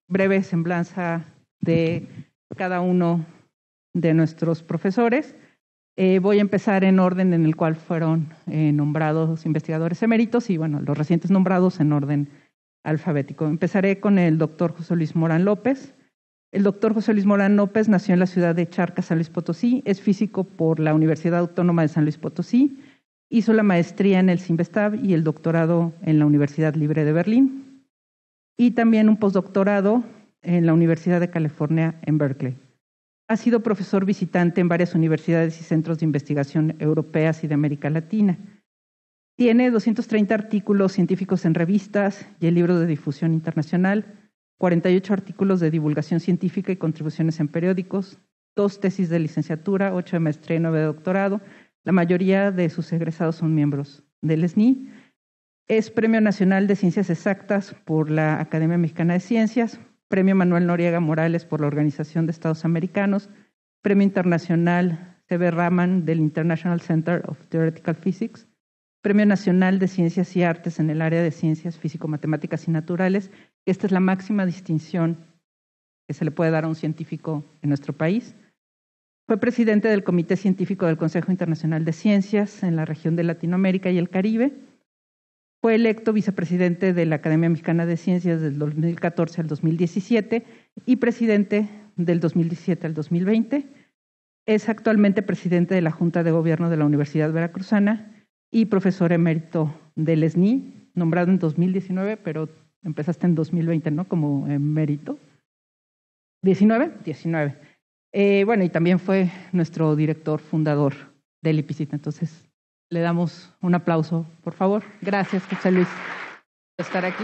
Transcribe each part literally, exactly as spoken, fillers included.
breve semblanza de cada uno de nuestros profesores. Eh, voy a empezar en orden en el cual fueron eh, nombrados investigadores eméritos y, bueno, los recientes nombrados en orden alfabético. Empezaré con el doctor José Luis Morán López. El doctor José Luis Morán López nació en la ciudad de Charcas, San Luis Potosí, es físico por la Universidad Autónoma de San Luis Potosí, hizo la maestría en el CIMBESTAB y el doctorado en la Universidad Libre de Berlín y también un postdoctorado en la Universidad de California en Berkeley. Ha sido profesor visitante en varias universidades y centros de investigación europeas y de América Latina. Tiene doscientos treinta artículos científicos en revistas y el libro de difusión internacional, cuarenta y ocho artículos de divulgación científica y contribuciones en periódicos, dos tesis de licenciatura, ocho de maestría y nueve de doctorado. La mayoría de sus egresados son miembros del S N I. Es Premio Nacional de Ciencias Exactas por la Academia Mexicana de Ciencias, Premio Manuel Noriega Morales por la Organización de Estados Americanos, Premio Internacional C B Raman del International Center of Theoretical Physics, Premio Nacional de Ciencias y Artes en el área de Ciencias Físico-Matemáticas y Naturales. Esta es la máxima distinción que se le puede dar a un científico en nuestro país. Fue presidente del Comité Científico del Consejo Internacional de Ciencias en la región de Latinoamérica y el Caribe. Fue electo vicepresidente de la Academia Mexicana de Ciencias del dos mil catorce al dos mil diecisiete y presidente del dos mil diecisiete al dos mil veinte. Es actualmente presidente de la Junta de Gobierno de la Universidad Veracruzana y profesor emérito del S N I, nombrado en dos mil diecinueve, pero empezaste en dos mil veinte, ¿no? Como emérito. ¿diecinueve? diecinueve. Eh, bueno, y también fue nuestro director fundador del I P C I T. Entonces, le damos un aplauso, por favor. Gracias, José Luis, por estar aquí.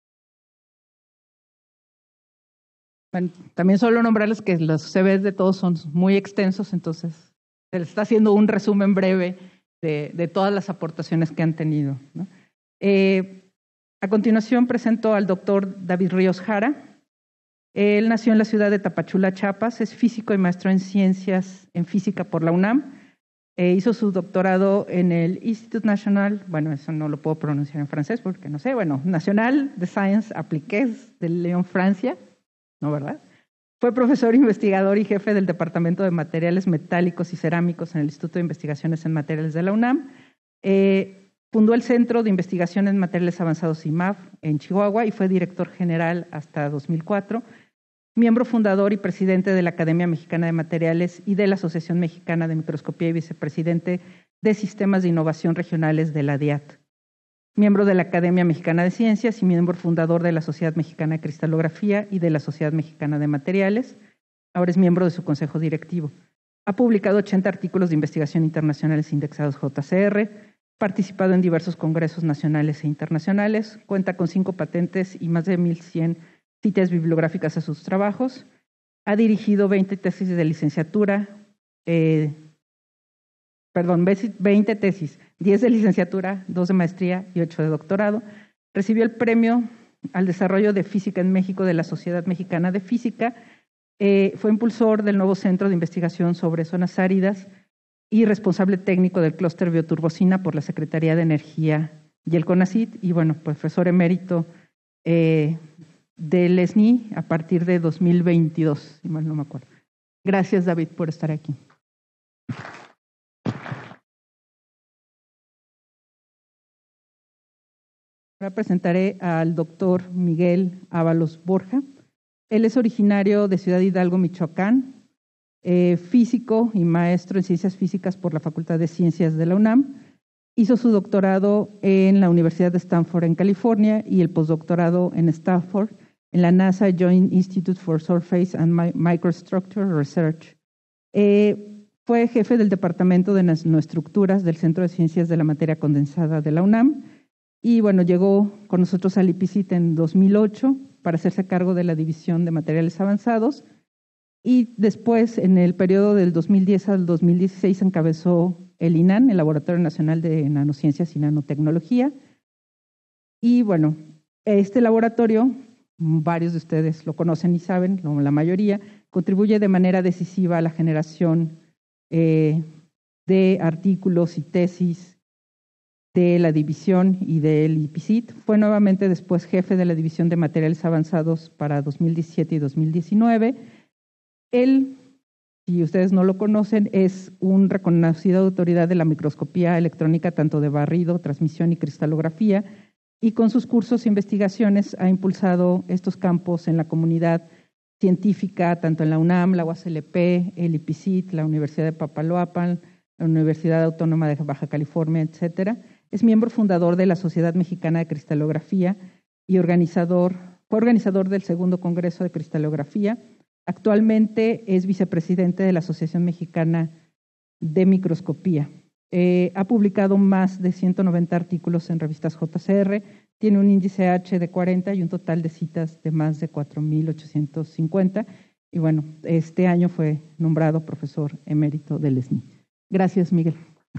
Bueno, también solo nombrarles que los C Vs de todos son muy extensos, entonces se les está haciendo un resumen breve de, de todas las aportaciones que han tenido, ¿no? Eh, a continuación presento al doctor David Ríos Jara. Él nació en la ciudad de Tapachula, Chiapas, es físico y maestro en ciencias en física por la UNAM. Eh, hizo su doctorado en el Institut National, bueno, eso no lo puedo pronunciar en francés porque no sé, bueno, National de Sciences Appliquées de Lyon, Francia, ¿no, verdad? Fue profesor investigador y jefe del Departamento de Materiales Metálicos y Cerámicos en el Instituto de Investigaciones en Materiales de la UNAM. Eh, fundó el Centro de Investigación en Materiales Avanzados I M A F en Chihuahua y fue director general hasta dos mil cuatro. Miembro fundador y presidente de la Academia Mexicana de Materiales y de la Asociación Mexicana de Microscopía y vicepresidente de Sistemas de Innovación Regionales de la D I A T. Miembro de la Academia Mexicana de Ciencias y miembro fundador de la Sociedad Mexicana de Cristalografía y de la Sociedad Mexicana de Materiales. Ahora es miembro de su consejo directivo. Ha publicado ochenta artículos de investigación internacionales indexados J C R, participado en diversos congresos nacionales e internacionales, cuenta con cinco patentes y más de mil cien citas bibliográficas a sus trabajos. Ha dirigido veinte tesis de licenciatura, eh, perdón, veinte tesis, diez de licenciatura, dos de maestría y ocho de doctorado. Recibió el premio al desarrollo de física en México de la Sociedad Mexicana de Física. Eh, fue impulsor del nuevo Centro de Investigación sobre Zonas Áridas y responsable técnico del clúster Bioturbocina por la Secretaría de Energía y el CONACYT. Y bueno, profesor emérito eh, del S N I a partir de dos mil veintidós, si mal no me acuerdo. Gracias, David, por estar aquí. Ahora presentaré al doctor Miguel Ábalos Borja. Él es originario de Ciudad Hidalgo, Michoacán, eh, físico y maestro en ciencias físicas por la Facultad de Ciencias de la UNAM. Hizo su doctorado en la Universidad de Stanford en California y el postdoctorado en Stanford en la NASA Joint Institute for Surface and Microstructure Research. Eh, fue jefe del Departamento de Nanoestructuras del Centro de Ciencias de la Materia Condensada de la UNAM y bueno, llegó con nosotros al I P C I T en dos mil ocho para hacerse cargo de la División de Materiales Avanzados y después, en el periodo del dos mil diez al dos mil dieciséis, encabezó el I N A N, el Laboratorio Nacional de Nanociencias y Nanotecnología. Y bueno, este laboratorio, varios de ustedes lo conocen y saben, la mayoría, contribuye de manera decisiva a la generación eh, de artículos y tesis de la división y del I P C I T. Fue nuevamente después jefe de la división de materiales avanzados para dos mil diecisiete y dos mil diecinueve. Él, si ustedes no lo conocen, es una reconocida autoridad de la microscopía electrónica, tanto de barrido, transmisión y cristalografía, y con sus cursos e investigaciones ha impulsado estos campos en la comunidad científica, tanto en la UNAM, la U A S L P, el I P C I T, la Universidad de Papaloapan, la Universidad Autónoma de Baja California, etcétera. Es miembro fundador de la Sociedad Mexicana de Cristalografía y organizador, fue organizador del segundo Congreso de Cristalografía. Actualmente es vicepresidente de la Asociación Mexicana de Microscopía. Eh, ha publicado más de ciento noventa artículos en revistas J C R, tiene un índice H de cuarenta y un total de citas de más de cuatro mil ochocientos cincuenta. Y bueno, este año fue nombrado profesor emérito del S N I. Gracias, Miguel.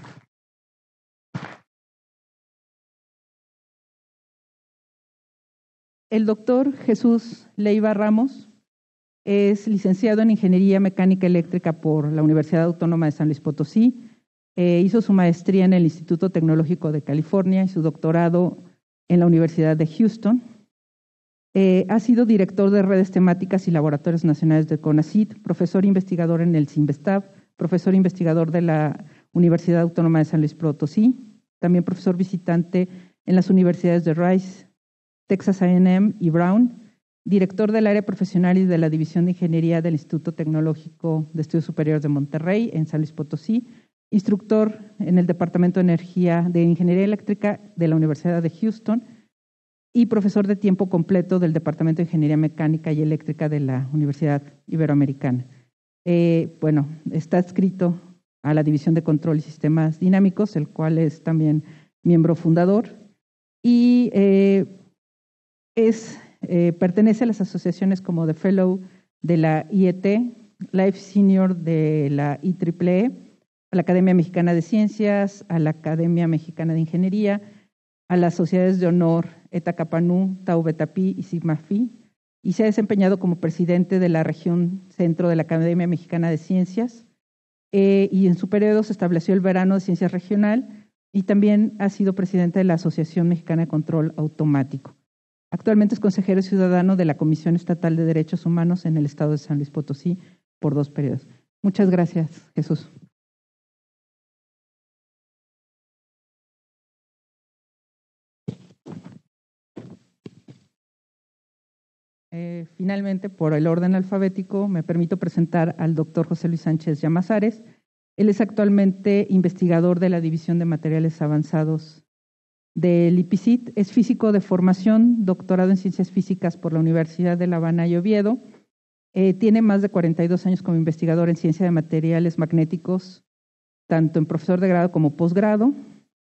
El doctor Jesús Leiva Ramos es licenciado en Ingeniería Mecánica Eléctrica por la Universidad Autónoma de San Luis Potosí. Eh, hizo su maestría en el Instituto Tecnológico de California y su doctorado en la Universidad de Houston. Eh, ha sido director de redes temáticas y laboratorios nacionales de CONACYT, profesor investigador en el CIMBESTAB, profesor investigador de la Universidad Autónoma de San Luis Potosí, también profesor visitante en las universidades de Rice, Texas A and M y Brown, director del área profesional y de la División de Ingeniería del Instituto Tecnológico de Estudios Superiores de Monterrey en San Luis Potosí, instructor en el Departamento de Energía de Ingeniería Eléctrica de la Universidad de Houston y profesor de tiempo completo del Departamento de Ingeniería Mecánica y Eléctrica de la Universidad Iberoamericana. Eh, bueno, está adscrito a la División de Control y Sistemas Dinámicos, el cual es también miembro fundador, y eh, es, eh, pertenece a las asociaciones como The Fellow de la I E T, Life Senior de la I triple E, a la Academia Mexicana de Ciencias, a la Academia Mexicana de Ingeniería, a las sociedades de honor Eta Kappa Nu, Tau Beta Pi y Sigma Phi, y se ha desempeñado como presidente de la región centro de la Academia Mexicana de Ciencias, eh, y en su periodo se estableció el Verano de Ciencias Regional y también ha sido presidente de la Asociación Mexicana de Control Automático. Actualmente es consejero ciudadano de la Comisión Estatal de Derechos Humanos en el estado de San Luis Potosí por dos periodos. Muchas gracias, Jesús. Eh, finalmente, por el orden alfabético, me permito presentar al doctor José Luis Sánchez Llamazares. Él es actualmente investigador de la División de Materiales Avanzados del I P C I T. Es físico de formación, doctorado en Ciencias Físicas por la Universidad de La Habana y Oviedo. Eh, tiene más de cuarenta y dos años como investigador en Ciencia de Materiales Magnéticos, tanto en profesor de grado como posgrado.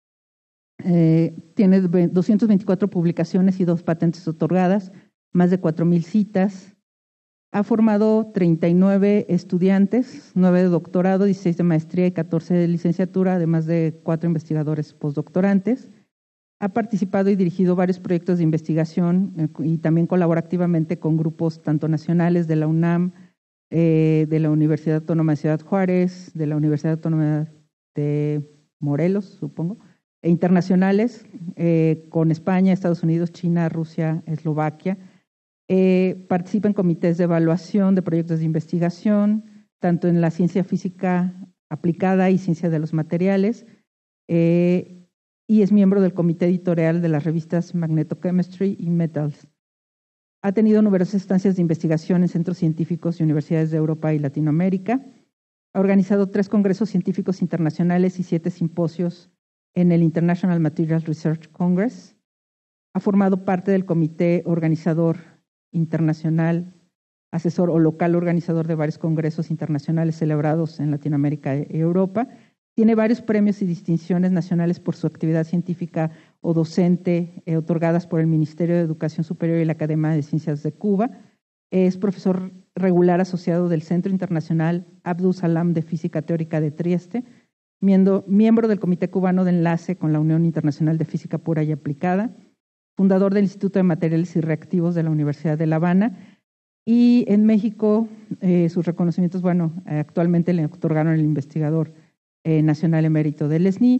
Eh, tiene doscientas veinticuatro publicaciones y dos patentes otorgadas, más de cuatro mil citas. Ha formado treinta y nueve estudiantes, nueve de doctorado, dieciséis de maestría y catorce de licenciatura, además de cuatro investigadores postdoctorantes. Ha participado y dirigido varios proyectos de investigación eh, y también colabora activamente con grupos tanto nacionales de la UNAM, eh, de la Universidad Autónoma de Ciudad Juárez, de la Universidad Autónoma de Morelos, supongo, e internacionales eh, con España, Estados Unidos, China, Rusia, Eslovaquia. Eh, participa en comités de evaluación de proyectos de investigación, tanto en la ciencia física aplicada y ciencia de los materiales, eh, y es miembro del comité editorial de las revistas Magnetochemistry y Metals. Ha tenido numerosas estancias de investigación en centros científicos y universidades de Europa y Latinoamérica. Ha organizado tres congresos científicos internacionales y siete simposios en el International Materials Research Congress. Ha formado parte del comité organizador internacional, asesor o local organizador de varios congresos internacionales celebrados en Latinoamérica y Europa. Tiene varios premios y distinciones nacionales por su actividad científica o docente eh, otorgadas por el Ministerio de Educación Superior y la Academia de Ciencias de Cuba. Es profesor regular asociado del Centro Internacional Abdul Salam de Física Teórica de Trieste, miembro, miembro del Comité Cubano de Enlace con la Unión Internacional de Física Pura y Aplicada, fundador del Instituto de Materiales y Reactivos de la Universidad de La Habana, y en México eh, sus reconocimientos, bueno, eh, actualmente le otorgaron el investigador eh, nacional emérito del S N I,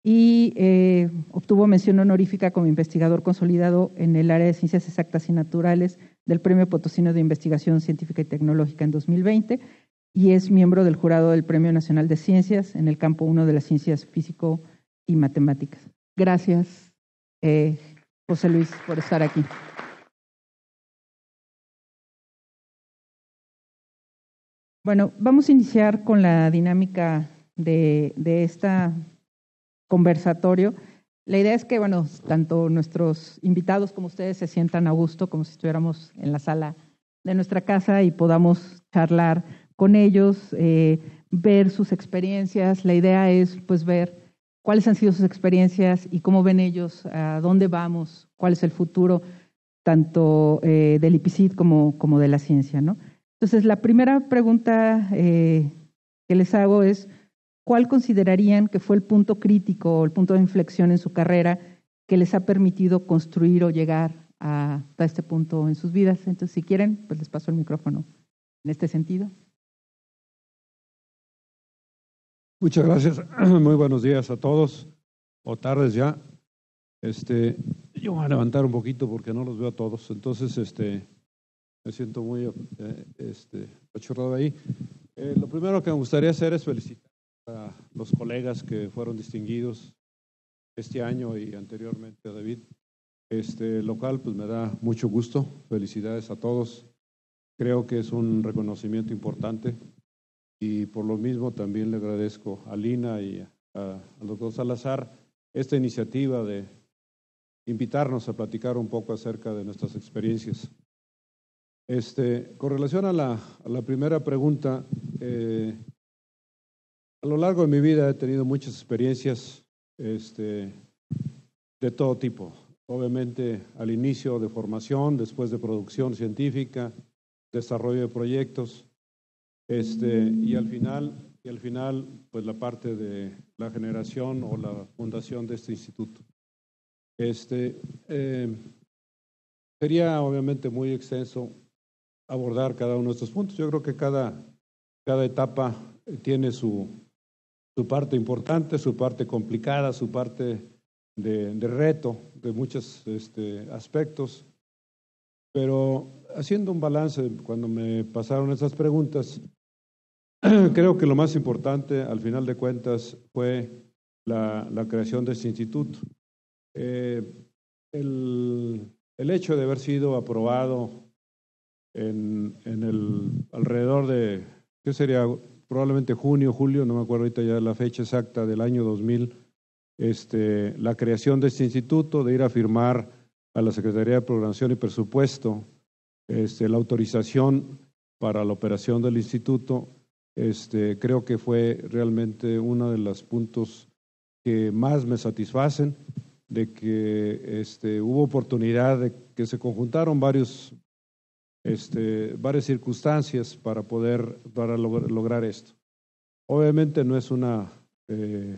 y eh, obtuvo mención honorífica como investigador consolidado en el área de Ciencias Exactas y Naturales del Premio Potosino de Investigación Científica y Tecnológica en dos mil veinte y es miembro del jurado del Premio Nacional de Ciencias en el campo uno de las ciencias físico y matemáticas. Gracias, eh, José Luis, por estar aquí. Bueno, vamos a iniciar con la dinámica de, de este conversatorio. La idea es que, bueno, tanto nuestros invitados como ustedes se sientan a gusto, como si estuviéramos en la sala de nuestra casa y podamos charlar con ellos, eh, ver sus experiencias. La idea es, pues, ver cuáles han sido sus experiencias y cómo ven ellos, a dónde vamos, cuál es el futuro, tanto eh, del I P C I T como, como de la ciencia, ¿no? Entonces, la primera pregunta eh, que les hago es, ¿cuál considerarían que fue el punto crítico o el punto de inflexión en su carrera que les ha permitido construir o llegar a, a este punto en sus vidas? Entonces, si quieren, pues les paso el micrófono en este sentido. Muchas gracias. Muy buenos días a todos, o tardes ya. Este, yo voy a levantar un poquito porque no los veo a todos, entonces este, me siento muy eh, este, achorrado ahí. Eh, lo primero que me gustaría hacer es felicitar a los colegas que fueron distinguidos este año y anteriormente a David, este, lo cual pues me da mucho gusto. Felicidades a todos. Creo que es un reconocimiento importante y por lo mismo también le agradezco a Lina y a, al doctor Salazar esta iniciativa de invitarnos a platicar un poco acerca de nuestras experiencias. Este, con relación a la, a la primera pregunta, eh, a lo largo de mi vida he tenido muchas experiencias este, de todo tipo. Obviamente al inicio de formación, después de producción científica, desarrollo de proyectos, este, y al final, y al final, pues la parte de la generación o la fundación de este instituto. Este, eh, sería obviamente muy extenso abordar cada uno de estos puntos. Yo creo que cada, cada etapa tiene su, su parte importante, su parte complicada, su parte de, de reto, de muchos este, aspectos. Pero haciendo un balance, cuando me pasaron esas preguntas, creo que lo más importante, al final de cuentas, fue la, la creación de este instituto. Eh, el, el hecho de haber sido aprobado en, en el alrededor de, ¿qué sería? Probablemente junio, julio, no me acuerdo ahorita ya la fecha exacta del año dos mil, este, la creación de este instituto, de ir a firmar a la Secretaría de Programación y Presupuesto este, la autorización para la operación del instituto, este, creo que fue realmente uno de los puntos que más me satisfacen, de que este, hubo oportunidad de que se conjuntaron varios, este, varias circunstancias para poder para lograr, lograr esto. Obviamente no es una eh,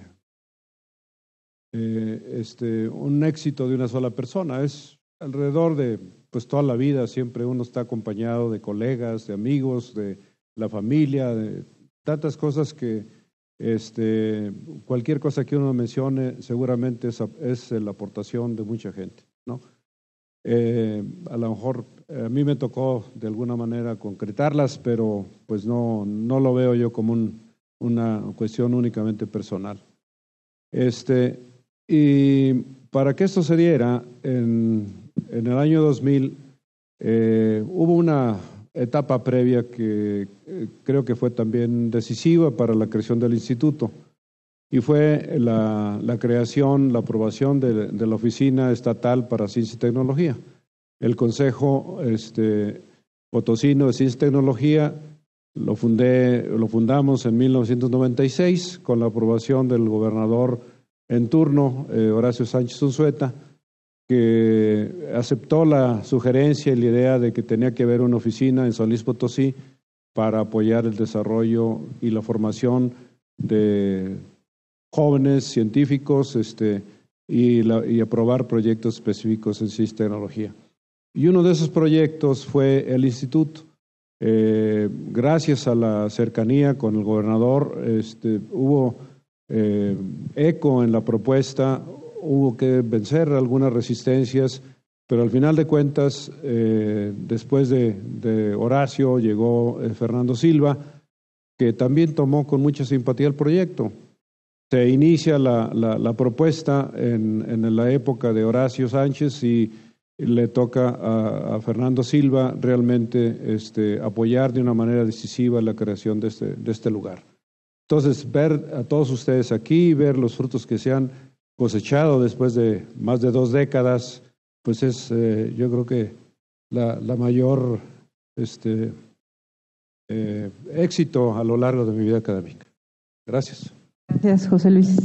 eh, este, un éxito de una sola persona, es alrededor de pues toda la vida, siempre uno está acompañado de colegas, de amigos, de la familia, de tantas cosas que este, cualquier cosa que uno mencione seguramente es, es la aportación de mucha gente, ¿no? Eh, a lo mejor a mí me tocó de alguna manera concretarlas, pero pues no, no lo veo yo como un, una cuestión únicamente personal. Este, y para que esto se diera, en, en el año dos mil eh, hubo una etapa previa que eh, creo que fue también decisiva para la creación del instituto, y fue la, la creación, la aprobación de, de la Oficina Estatal para Ciencia y Tecnología. El Consejo este, Potosino de Ciencia y Tecnología lo, fundé, lo fundamos en mil novecientos noventa y seis con la aprobación del gobernador en turno, eh, Horacio Sánchez Unzueta, que aceptó la sugerencia y la idea de que tenía que haber una oficina en San Luis Potosí para apoyar el desarrollo y la formación de jóvenes científicos este, y, la, y aprobar proyectos específicos en ciencia y tecnología. Y uno de esos proyectos fue el instituto. Eh, gracias a la cercanía con el gobernador, este, hubo eh, eco en la propuesta, hubo que vencer algunas resistencias, pero al final de cuentas, eh, después de, de Horacio, llegó eh, Fernando Silva, que también tomó con mucha simpatía el proyecto. Se inicia la, la, la propuesta en, en la época de Horacio Sánchez y le toca a, a Fernando Silva realmente este, apoyar de una manera decisiva la creación de este, de este lugar. Entonces, ver a todos ustedes aquí, ver los frutos que se han cosechado después de más de dos décadas, pues es, eh, yo creo que la, la mayor este, eh, éxito a lo largo de mi vida académica. Gracias. Gracias, José Luis.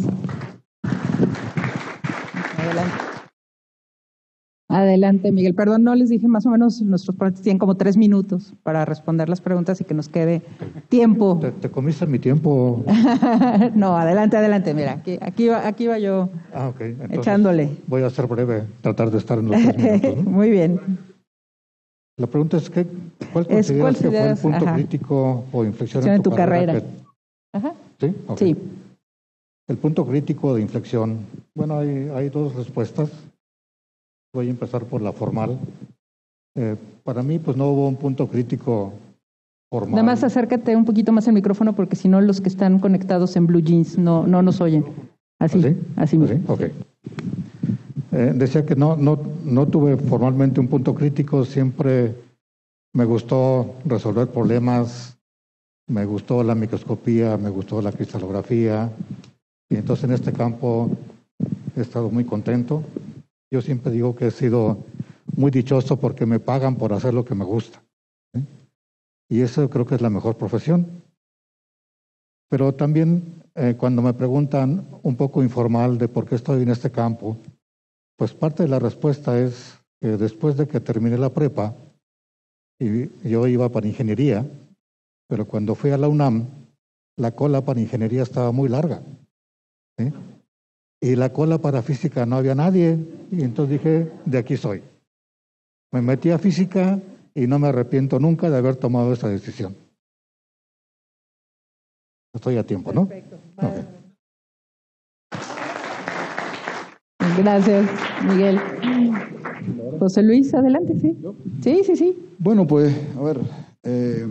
Adelante. Adelante, Miguel. Perdón, no les dije más o menos, nuestros ponentes tienen como tres minutos para responder las preguntas y que nos quede tiempo. ¿Te, te comiste mi tiempo? No, adelante, adelante. Mira, aquí, aquí, va, aquí va yo ah, okay. Entonces, echándole. Voy a ser breve, tratar de estar en los tres minutos, ¿no? Muy bien. La pregunta es, ¿qué, ¿cuál consideras, es, ¿cuál que fue el punto ajá. crítico o inflexión en, en tu, tu carrera? carrera. Que, ajá. ¿Sí? Okay. Sí. El punto crítico de inflexión, bueno, hay, hay dos respuestas. Voy a empezar por la formal. Eh, para mí, pues no hubo un punto crítico formal. Nada más acércate un poquito más al micrófono porque si no los que están conectados en Blue Jeans no, no nos oyen. Así, ¿Así? así mismo. ¿Así? Ok. Eh, decía que no, no, no tuve formalmente un punto crítico, siempre me gustó resolver problemas, me gustó la microscopía, me gustó la cristalografía, y entonces en este campo he estado muy contento. Yo siempre digo que he sido muy dichoso porque me pagan por hacer lo que me gusta, ¿sí? Y eso creo que es la mejor profesión. Pero también eh, cuando me preguntan un poco informal de por qué estoy en este campo, pues parte de la respuesta es que después de que terminé la prepa, y yo iba para ingeniería, pero cuando fui a la UNAM, la cola para ingeniería estaba muy larga, ¿sí? Y la cola para física no había nadie, y entonces dije, de aquí soy. Me metí a física y no me arrepiento nunca de haber tomado esa decisión. Estoy a tiempo, ¿no? Perfecto. Okay. Gracias, Miguel. José Luis, adelante, sí. Sí, sí, sí. Bueno, pues, a ver, eh,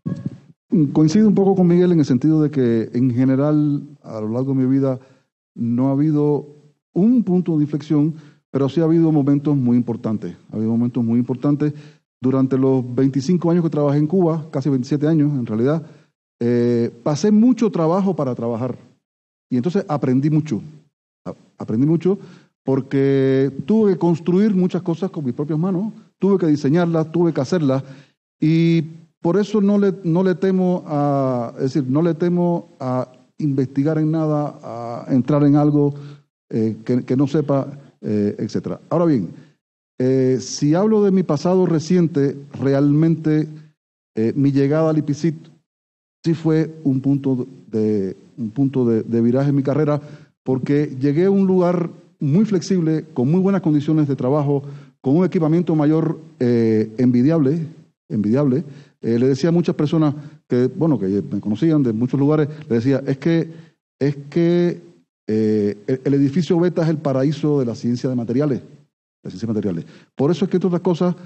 coincido un poco con Miguel en el sentido de que en general, a lo largo de mi vida, no ha habido un punto de inflexión, pero sí ha habido momentos muy importantes. Ha habido momentos muy importantes. Durante los veinticinco años que trabajé en Cuba, casi veintisiete años en realidad, eh, pasé mucho trabajo para trabajar. Y entonces aprendí mucho. Aprendí mucho porque tuve que construir muchas cosas con mis propias manos, tuve que diseñarlas, tuve que hacerlas. Y por eso no le, no le temo a, es decir, no le temo a investigar en nada, a entrar en algo eh, que, que no sepa, eh, etcétera. Ahora bien, eh, si hablo de mi pasado reciente, realmente eh, mi llegada al I P I C I T sí fue un punto de, un punto de, de viraje en mi carrera, porque llegué a un lugar muy flexible, con muy buenas condiciones de trabajo, con un equipamiento mayor eh, envidiable, envidiable. Eh, le decía a muchas personas que, bueno, que me conocían de muchos lugares, le decía, es que, es que eh, el, el edificio Beta es el paraíso de la ciencia de materiales, la ciencia de materiales. Por eso es que, entre otras cosas,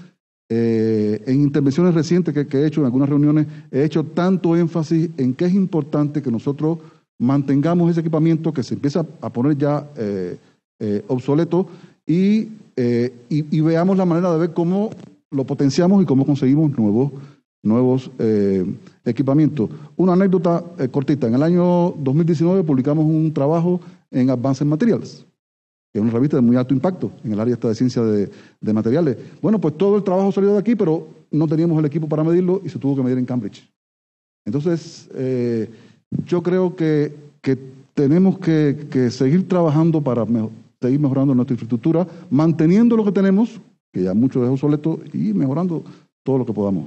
eh, en intervenciones recientes que, que he hecho, en algunas reuniones, he hecho tanto énfasis en que es importante que nosotros mantengamos ese equipamiento que se empieza a poner ya eh, eh, obsoleto y, eh, y, y veamos la manera de ver cómo lo potenciamos y cómo conseguimos nuevos nuevos eh, equipamientos. Una anécdota eh, cortita. En el año dos mil diecinueve publicamos un trabajo en Advanced Materials, que es una revista de muy alto impacto en el área esta de ciencia de, de materiales. Bueno, pues todo el trabajo salió de aquí, pero no teníamos el equipo para medirlo y se tuvo que medir en Cambridge. Entonces, eh, yo creo que, que tenemos que, que seguir trabajando para mejor, seguir mejorando nuestra infraestructura, manteniendo lo que tenemos, que ya mucho es obsoleto, y mejorando todo lo que podamos.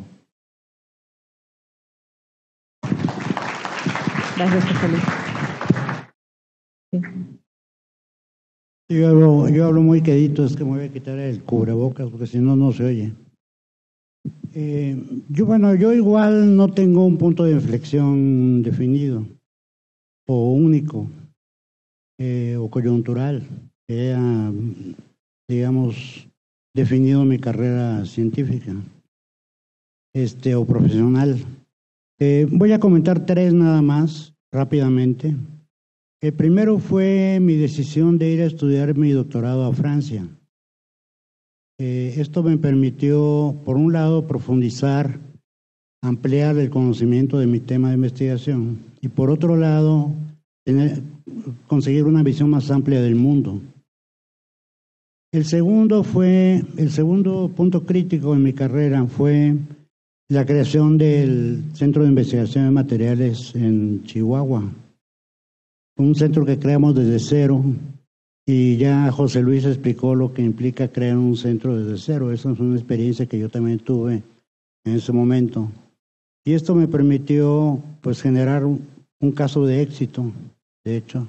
Gracias, José Luis. Sí. Yo hablo, yo hablo muy quedito, es que me voy a quitar el cubrebocas porque si no, no se oye. Eh, yo, bueno, yo igual no tengo un punto de inflexión definido o único. eh, o coyuntural que haya, digamos, definido mi carrera científica este, o profesional. Eh, voy a comentar tres nada más, rápidamente. El primero fue mi decisión de ir a estudiar mi doctorado a Francia. Eh, esto me permitió, por un lado, profundizar, ampliar el conocimiento de mi tema de investigación y, por otro lado, tener, conseguir una visión más amplia del mundo. El segundo fue, el segundo punto crítico en mi carrera fue la creación del Centro de Investigación de Materiales en Chihuahua. Un centro que creamos desde cero y ya José Luis explicó lo que implica crear un centro desde cero. Esa es una experiencia que yo también tuve en ese momento. Y esto me permitió pues generar un, un caso de éxito, de hecho.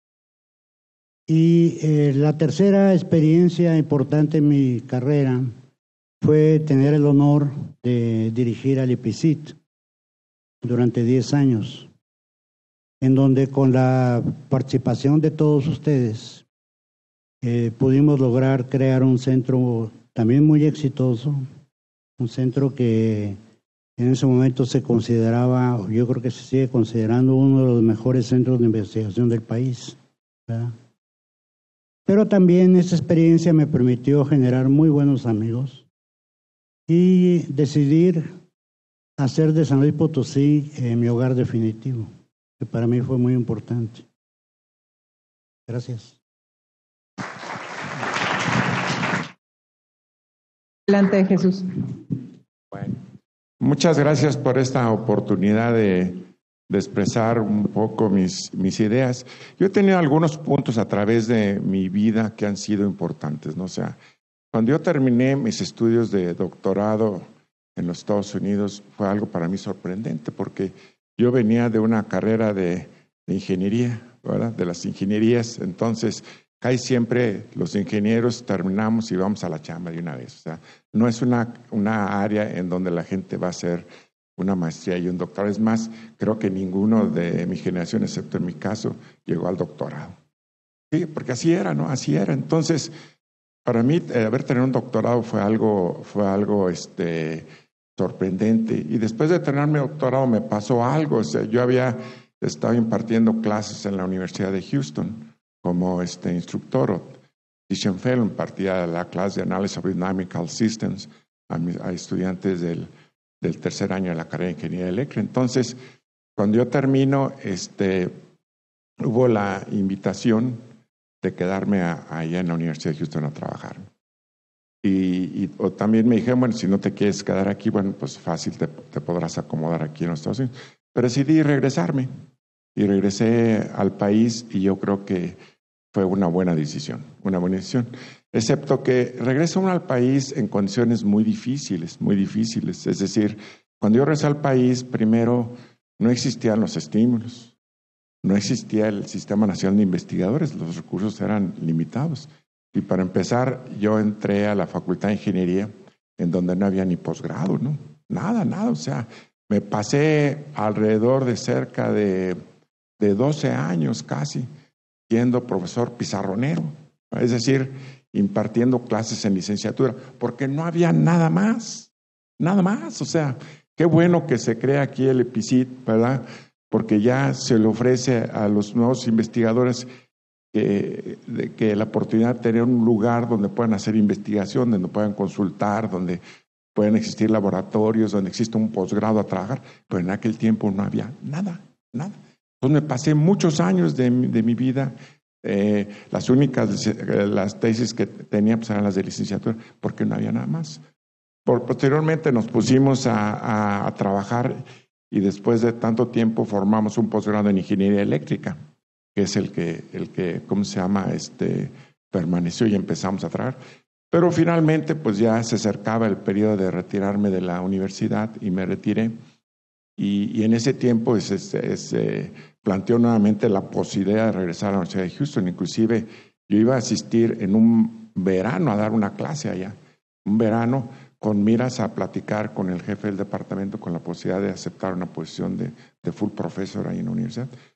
Y eh, la tercera experiencia importante en mi carrera fue tener el honor de dirigir al IPICIT durante diez años, en donde con la participación de todos ustedes eh, pudimos lograr crear un centro también muy exitoso, un centro que en ese momento se consideraba, yo creo que se sigue considerando uno de los mejores centros de investigación del país, ¿verdad? Pero también esta experiencia me permitió generar muy buenos amigos y decidir hacer de San Luis Potosí eh, mi hogar definitivo, que para mí fue muy importante. Gracias. Adelante, Jesús. Bueno, muchas gracias por esta oportunidad de, de expresar un poco mis, mis ideas. Yo he tenido algunos puntos a través de mi vida que han sido importantes, ¿no? O sea, cuando yo terminé mis estudios de doctorado en los Estados Unidos fue algo para mí sorprendente porque yo venía de una carrera de, de ingeniería, ¿verdad? De las ingenierías, entonces casi siempre los ingenieros terminamos y vamos a la chamba de una vez. O sea, no es una, una área en donde la gente va a hacer una maestría y un doctorado. Es más, creo que ninguno de mi generación, excepto en mi caso, llegó al doctorado. Sí, porque así era, ¿no? Así era. Entonces, para mí, eh, haber tenido un doctorado fue algo, fue algo este, sorprendente. Y después de tener mi doctorado me pasó algo. O sea, yo había estado impartiendo clases en la Universidad de Houston como este instructor o teaching fellow, impartía la clase de Analysis of Dynamical Systems a, mis, a estudiantes del, del tercer año de la carrera de Ingeniería Eléctrica. Entonces, cuando yo termino, este, hubo la invitación de quedarme a, allá en la Universidad de Houston a trabajar. Y, y o también me dijeron, bueno, si no te quieres quedar aquí, bueno, pues fácil te, te podrás acomodar aquí en los Estados Unidos. Pero decidí regresarme y regresé al país y yo creo que fue una buena decisión, una buena decisión. Excepto que regreso uno al país en condiciones muy difíciles, muy difíciles. Es decir, cuando yo regresé al país, primero no existían los estímulos. No existía el Sistema Nacional de Investigadores, los recursos eran limitados. Y para empezar, yo entré a la Facultad de Ingeniería, en donde no había ni posgrado, ¿no? Nada, nada. O sea, me pasé alrededor de cerca de, de doce años casi, siendo profesor pizarronero. Es decir, impartiendo clases en licenciatura, porque no había nada más, nada más. O sea, qué bueno que se crea aquí el IPICIT, ¿verdad? Porque ya se le ofrece a los nuevos investigadores que, de, que la oportunidad de tener un lugar donde puedan hacer investigación, donde puedan consultar, donde puedan existir laboratorios, donde exista un posgrado a trabajar, pero en aquel tiempo no había nada, nada. Entonces me pasé muchos años de, de mi vida, eh, las únicas, las tesis que tenía pues eran las de licenciatura, porque no había nada más. Por, posteriormente nos pusimos a, a, a trabajar y después de tanto tiempo formamos un posgrado en Ingeniería Eléctrica, que es el que, el que ¿cómo se llama? Este, permaneció y empezamos a trabajar. Pero finalmente, pues ya se acercaba el periodo de retirarme de la universidad y me retiré. Y, y en ese tiempo se, se, se planteó nuevamente la posibilidad de regresar a la Universidad de Houston. Inclusive yo iba a asistir en un verano a dar una clase allá, un verano con miras a platicar con el jefe del departamento con la posibilidad de aceptar una posición de, de full professor ahí en la universidad.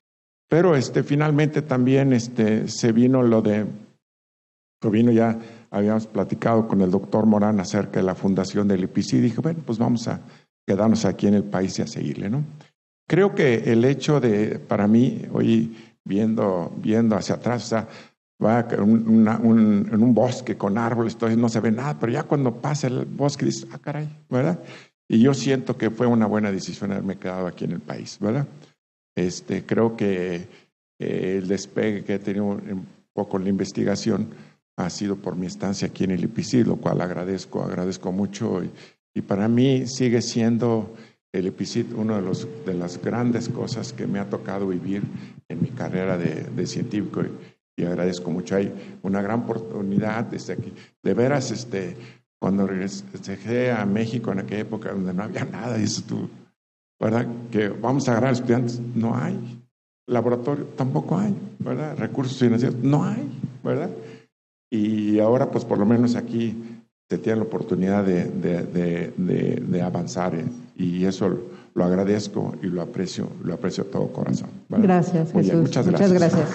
Pero este, finalmente también este, se vino lo de, que vino ya, habíamos platicado con el doctor Morán acerca de la fundación del I P C I, y dije, bueno, pues vamos a quedarnos aquí en el país y a seguirle, ¿no? Creo que el hecho de, para mí, hoy viendo, viendo hacia atrás, o sea, va un, una, un, en un bosque con árboles, entonces no se ve nada, pero ya cuando pasa el bosque dices, ah, caray, ¿verdad? Y yo siento que fue una buena decisión haberme quedado aquí en el país, ¿verdad? Este, creo que eh, el despegue que he tenido un poco en la investigación ha sido por mi estancia aquí en el I P C I, lo cual agradezco, agradezco mucho. Y, y para mí sigue siendo el I P C I una de, los, de las grandes cosas que me ha tocado vivir en mi carrera de, de científico. Y, y agradezco mucho. Hay una gran oportunidad desde aquí. De veras, este, cuando regresé a México en aquella época donde no había nada, dices tú, ¿verdad? Que vamos a agarrar estudiantes, no hay. Laboratorio, tampoco hay, ¿verdad? Recursos financieros, no hay, ¿verdad? Y ahora, pues por lo menos aquí se tiene la oportunidad de, de, de, de, de avanzar, ¿eh? Y eso lo, lo agradezco y lo aprecio, lo aprecio de todo corazón, ¿verdad? Gracias, Muy Jesús. bien, muchas gracias. Muchas gracias.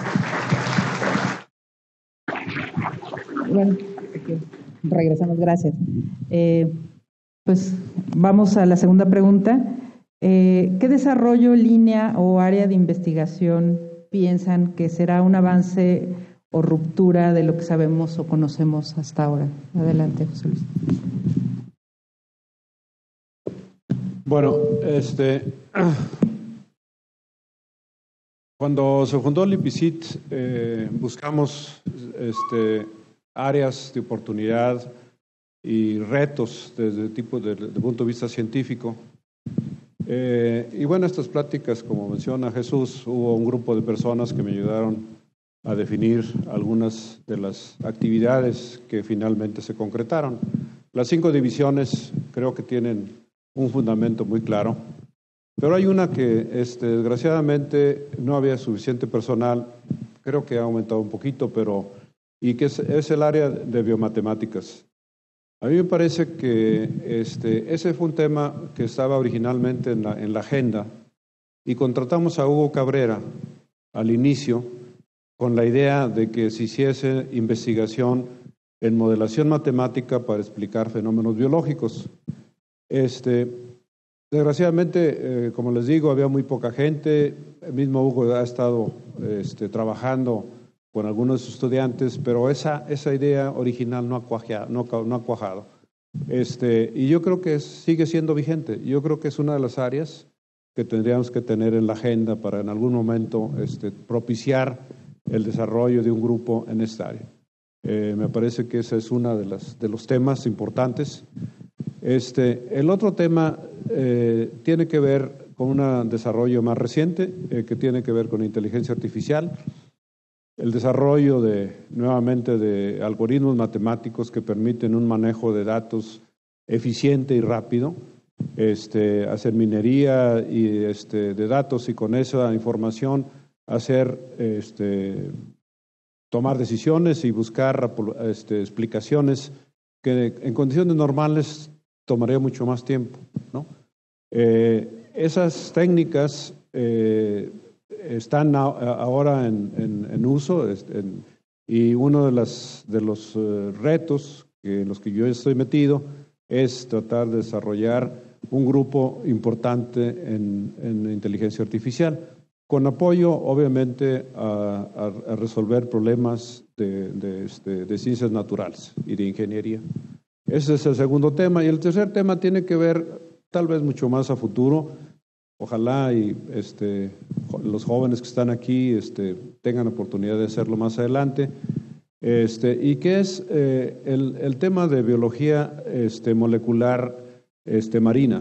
Bueno, regresamos, gracias. Eh, pues vamos a la segunda pregunta. Eh, ¿Qué desarrollo, línea o área de investigación piensan que será un avance o ruptura de lo que sabemos o conocemos hasta ahora? Adelante, José Luis. Bueno, este, cuando se fundó el I P C I T, eh, buscamos este, áreas de oportunidad y retos desde el tipo de, de punto de vista científico. Eh, y bueno, estas pláticas, como menciona Jesús, hubo un grupo de personas que me ayudaron a definir algunas de las actividades que finalmente se concretaron. Las cinco divisiones creo que tienen un fundamento muy claro, pero hay una que este, desgraciadamente no había suficiente personal, creo que ha aumentado un poquito, pero y que es, es el área de biomatemáticas. A mí me parece que este, ese fue un tema que estaba originalmente en la, en la agenda y contratamos a Hugo Cabrera al inicio con la idea de que se hiciese investigación en modelación matemática para explicar fenómenos biológicos. Este, desgraciadamente, eh, como les digo, había muy poca gente. El mismo Hugo ha estado este, trabajando con algunos de sus estudiantes, pero esa, esa idea original no ha cuajado. No, no ha cuajado. Este, y yo creo que sigue siendo vigente. Yo creo que es una de las áreas que tendríamos que tener en la agenda para en algún momento este, propiciar el desarrollo de un grupo en esta área. Eh, me parece que ese es uno de, las, de los temas importantes. Este, el otro tema eh, tiene que ver con un desarrollo más reciente, eh, que tiene que ver con inteligencia artificial, el desarrollo de, nuevamente, de algoritmos matemáticos que permiten un manejo de datos eficiente y rápido, este, hacer minería y, este, de datos y con esa información hacer, este, tomar decisiones y buscar este, explicaciones que en condiciones normales tomaría mucho más tiempo, ¿no? Eh, esas técnicas eh, están a, ahora en, en, en uso en, y uno de, las, de los uh, retos que, en los que yo estoy metido es tratar de desarrollar un grupo importante en, en inteligencia artificial, con apoyo obviamente a, a, a resolver problemas de, de, de, de ciencias naturales y de ingeniería. Ese es el segundo tema. Y el tercer tema tiene que ver tal vez mucho más a futuro. Ojalá y este, los jóvenes que están aquí este, tengan oportunidad de hacerlo más adelante. Este, y que es eh, el, el tema de biología este, molecular este, marina.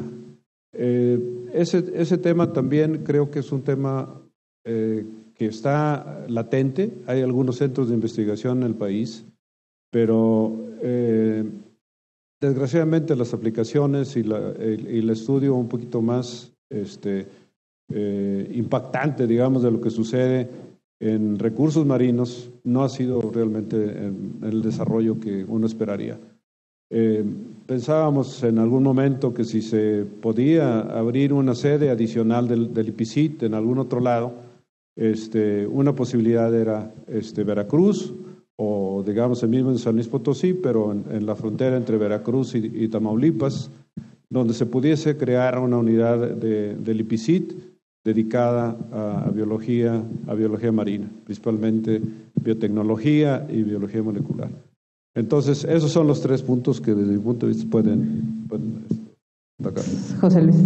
Eh, ese, ese tema también creo que es un tema eh, que está latente. Hay algunos centros de investigación en el país, pero eh, desgraciadamente las aplicaciones y, la, el, y el estudio un poquito más este, eh, impactante, digamos, de lo que sucede en recursos marinos no ha sido realmente en, en el desarrollo que uno esperaría. Eh, pensábamos en algún momento que si se podía abrir una sede adicional del, del I P C I T en algún otro lado, Este, una posibilidad era este, Veracruz, o digamos el mismo en San Luis Potosí, pero en, en la frontera entre Veracruz y, y Tamaulipas, donde se pudiese crear una unidad de, del I P C I T dedicada a, a biología, a biología marina, principalmente biotecnología y biología molecular. Entonces, esos son los tres puntos que desde mi punto de vista pueden, pueden destacar. José Luis.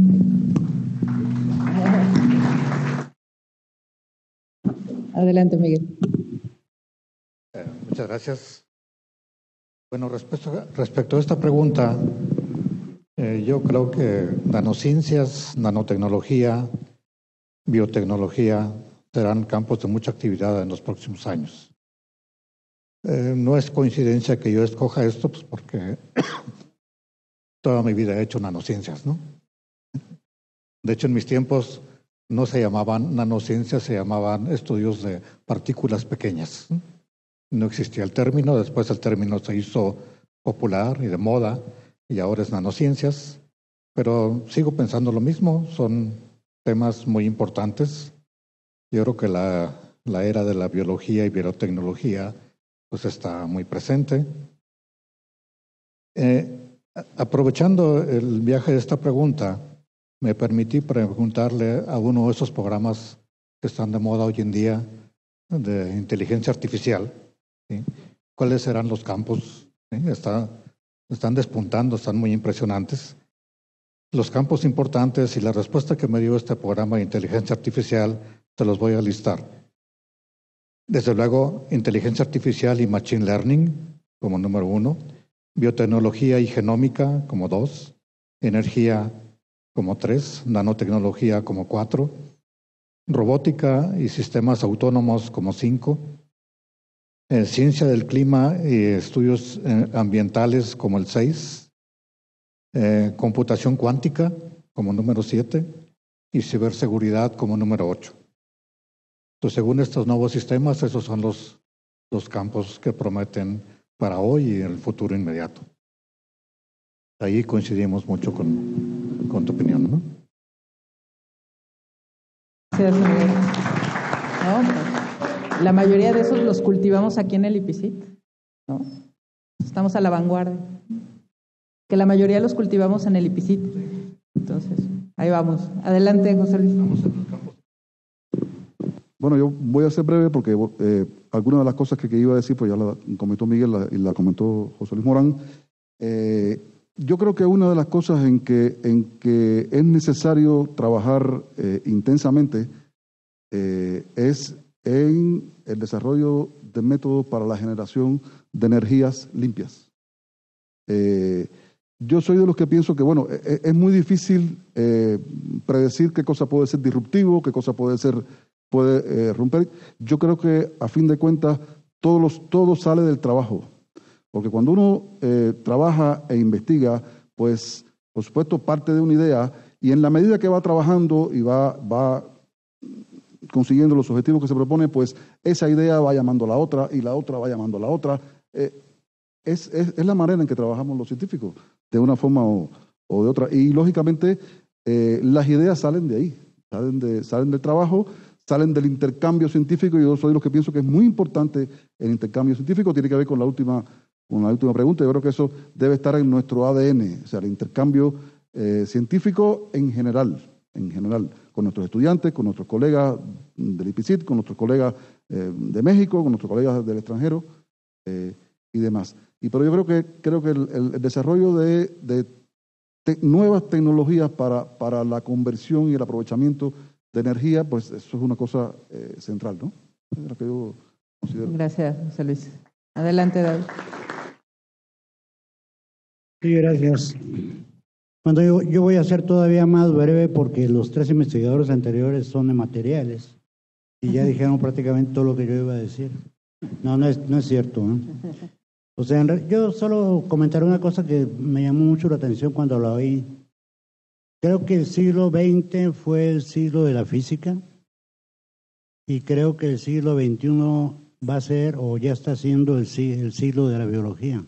Adelante, Miguel. Eh, muchas gracias. Bueno, respecto, respecto a esta pregunta, eh, yo creo que nanociencias, nanotecnología, biotecnología serán campos de mucha actividad en los próximos años. Eh, no es coincidencia que yo escoja esto, pues porque toda mi vida he hecho nanociencias, ¿no? De hecho, en mis tiempos no se llamaban nanociencias, se llamaban estudios de partículas pequeñas. No existía el término, después el término se hizo popular y de moda, y ahora es nanociencias, pero sigo pensando lo mismo, son temas muy importantes. Yo creo que la, la era de la biología y biotecnología pues está muy presente. Eh, aprovechando el viaje de esta pregunta, me permití preguntarle a uno de esos programas que están de moda hoy en día de inteligencia artificial, ¿sí? ¿Cuáles serán los campos? ¿Sí? Está, están despuntando, están muy impresionantes. Los campos importantes y la respuesta que me dio este programa de inteligencia artificial, se los voy a listar. Desde luego, inteligencia artificial y machine learning como número uno, biotecnología y genómica como dos, energía como tres, nanotecnología como cuatro, robótica y sistemas autónomos como cinco, eh, ciencia del clima y estudios eh, ambientales como el seis, eh, computación cuántica como número siete y ciberseguridad como número ocho. Entonces, según estos nuevos sistemas, esos son los, los campos que prometen para hoy y el futuro inmediato. Ahí coincidimos mucho con, con tu opinión, ¿no? Gracias, Miguel. No, pues, la mayoría de esos los cultivamos aquí en el I P C I T, ¿no? Estamos a la vanguardia. Que la mayoría los cultivamos en el I P C I T. Entonces, ahí vamos. Adelante, José Luis. Bueno, yo voy a ser breve porque eh, algunas de las cosas que, que iba a decir, pues ya la comentó Miguel la, y la comentó José Luis Morán. Eh, yo creo que una de las cosas en que, en que es necesario trabajar eh, intensamente eh, es en el desarrollo de métodos para la generación de energías limpias. Eh, yo soy de los que pienso que, bueno, es, es muy difícil eh, predecir qué cosa puede ser disruptivo, qué cosa puede ser puede eh, romper. Yo creo que, a fin de cuentas, todo, los, todo sale del trabajo. Porque cuando uno eh, trabaja e investiga, pues, por supuesto, parte de una idea, y en la medida que va trabajando y va, va consiguiendo los objetivos que se propone, pues esa idea va llamando a la otra, y la otra va llamando a la otra. Eh, es, es, es la manera en que trabajamos los científicos, de una forma o, o de otra. Y, lógicamente, eh, las ideas salen de ahí, salen, de, salen del trabajo, salen del intercambio científico, y yo soy de los que pienso que es muy importante el intercambio científico. Tiene que ver con la última, con la última pregunta. Yo creo que eso debe estar en nuestro A D N, o sea, el intercambio eh, científico en general, en general, con nuestros estudiantes, con nuestros colegas del I P C I T, con nuestros colegas eh, de México, con nuestros colegas del extranjero eh, y demás. Y pero yo creo que creo que el, el desarrollo de, de te, nuevas tecnologías para, para la conversión y el aprovechamiento de energía, pues eso es una cosa eh, central, ¿no? Es lo que yo considero. Gracias, José Luis. Adelante, David. Sí, gracias. Bueno, yo, yo voy a ser todavía más breve porque los tres investigadores anteriores son de materiales y ya dijeron prácticamente todo lo que yo iba a decir. No, no es, no es cierto, ¿no? O sea, yo solo comentaré una cosa que me llamó mucho la atención cuando la oí. Creo que el siglo veinte fue el siglo de la física y creo que el siglo veintiuno va a ser o ya está siendo el, el siglo de la biología.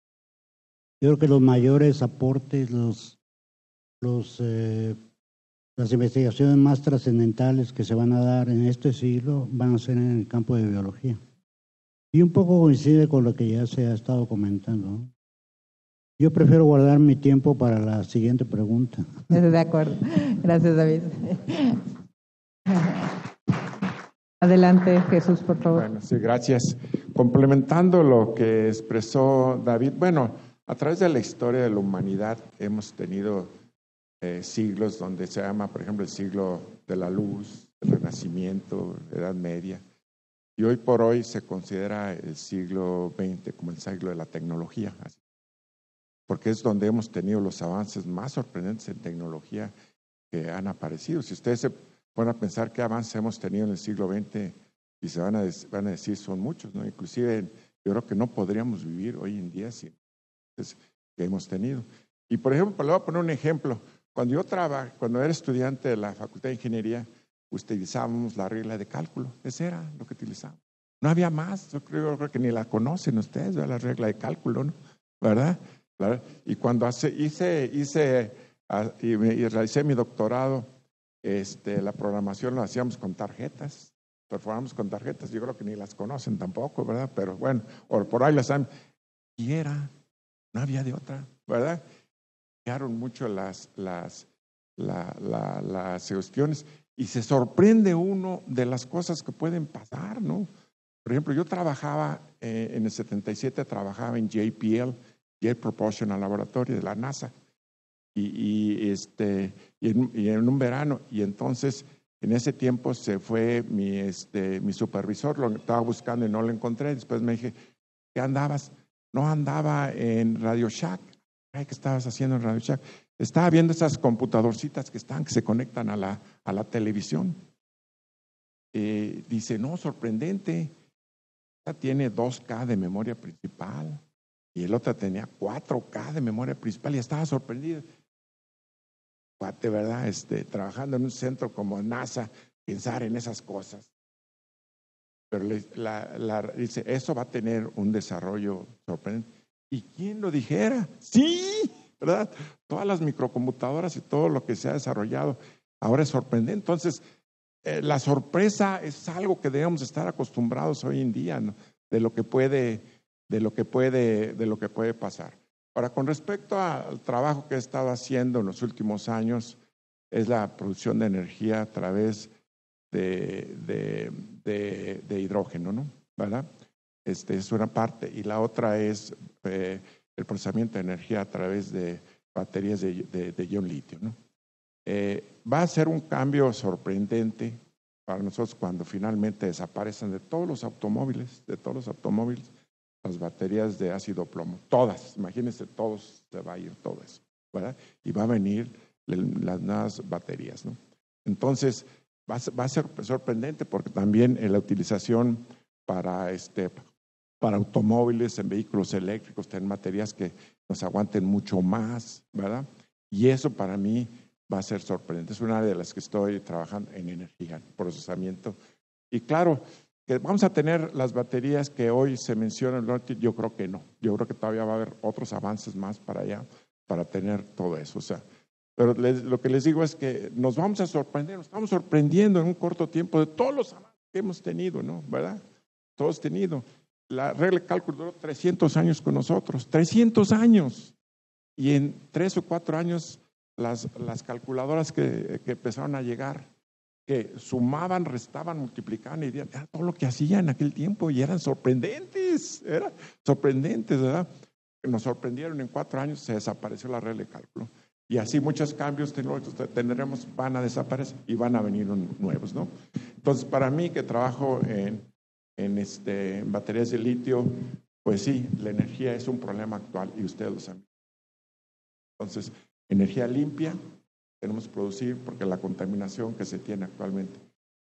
Yo creo que los mayores aportes, los, los, eh, las investigaciones más trascendentales que se van a dar en este siglo van a ser en el campo de biología. Y un poco coincide con lo que ya se ha estado comentando, ¿no? Yo prefiero guardar mi tiempo para la siguiente pregunta. De acuerdo. Gracias, David. Adelante, Jesús, por favor. Bueno, sí, gracias. Complementando lo que expresó David, bueno, a través de la historia de la humanidad hemos tenido eh, siglos donde se llama, por ejemplo, el siglo de la luz, el Renacimiento, Edad Media, y hoy por hoy se considera el siglo veinte como el siglo de la tecnología, porque es donde hemos tenido los avances más sorprendentes en tecnología que han aparecido. Si ustedes se van a pensar qué avances hemos tenido en el siglo veinte y se van a, van a decir son muchos, ¿no? Inclusive yo creo que no podríamos vivir hoy en día sin los que hemos tenido. Y por ejemplo, le voy a poner un ejemplo. Cuando yo trabajaba, cuando era estudiante de la Facultad de Ingeniería, utilizábamos la regla de cálculo. Ese era lo que utilizábamos. No había más. Yo creo, yo creo que ni la conocen ustedes, ¿verdad? La regla de cálculo, ¿no? ¿Verdad? ¿Verdad? Y cuando hace, hice, hice y, me, y realicé mi doctorado, este, la programación lo hacíamos con tarjetas, perforamos con tarjetas. Yo creo que ni las conocen tampoco, ¿verdad? Pero bueno, o por ahí las saben. Y era, no había de otra, ¿verdad? Quedaron mucho las, las, la, la, las cuestiones y se sorprende uno de las cosas que pueden pasar, ¿no? Por ejemplo, yo trabajaba eh, en el setenta y siete, trabajaba en J P L, Jet Propulsion Laboratory de la NASA, y, y, este, y, en, y en un verano, y entonces en ese tiempo se fue mi, este, mi supervisor, lo estaba buscando y no lo encontré. Después me dije, ¿qué andabas? No, andaba en Radio Shack. Ay, ¿qué estabas haciendo en Radio Shack? Estaba viendo esas computadorcitas que están, que se conectan a la, a la televisión. Eh, dice, no, sorprendente. Esta tiene dos K de memoria principal y el otro tenía cuatro K de memoria principal y estaba sorprendido. De verdad, este, trabajando en un centro como NASA, pensar en esas cosas. Pero le, la, la, dice, eso va a tener un desarrollo sorprendente. ¿Y quién lo dijera? Sí, ¿verdad? Todas las microcomputadoras y todo lo que se ha desarrollado ahora es sorprendente. Entonces, eh, la sorpresa es algo que debemos estar acostumbrados hoy en día, ¿no? De lo que puede, de lo que puede, de lo que puede pasar. Ahora, con respecto al trabajo que he estado haciendo en los últimos años, es la producción de energía a través de, de, de, de hidrógeno, ¿no? ¿Verdad? Este es una parte, y la otra es eh, el procesamiento de energía a través de baterías de, de, de ion litio, ¿no? Eh, va a ser un cambio sorprendente para nosotros cuando finalmente desaparecen de todos los automóviles, de todos los automóviles, las baterías de ácido plomo, todas, imagínense, todos se va a ir todo eso, ¿verdad? Y va a venir las nuevas baterías, ¿no? Entonces, va a, va a ser sorprendente porque también en la utilización para, este, para automóviles, en vehículos eléctricos, tienen baterías que nos aguanten mucho más, ¿verdad? Y eso para mí va a ser sorprendente. Es una de las que estoy trabajando en energía, procesamiento. Y claro, que vamos a tener las baterías que hoy se mencionan, yo creo que no. Yo creo que todavía va a haber otros avances más para allá, para tener todo eso. O sea, pero les, lo que les digo es que nos vamos a sorprender, nos estamos sorprendiendo en un corto tiempo de todos los avances que hemos tenido, ¿no? ¿Verdad? Todos tenido. La regla de cálculo duró trescientos años con nosotros, trescientos años. Y en tres o cuatro años, las, las calculadoras que, que empezaron a llegar, que sumaban, restaban, multiplicaban, y era todo lo que hacían en aquel tiempo y eran sorprendentes, eran sorprendentes, ¿verdad? Nos sorprendieron en cuatro años, se desapareció la regla de cálculo. Y así muchos cambios tecnológicos tendremos, van a desaparecer y van a venir nuevos, ¿no? Entonces, para mí que trabajo en, en, este, en baterías de litio, pues sí, la energía es un problema actual y ustedes lo saben. Entonces, energía limpia tenemos que producir porque la contaminación que se tiene actualmente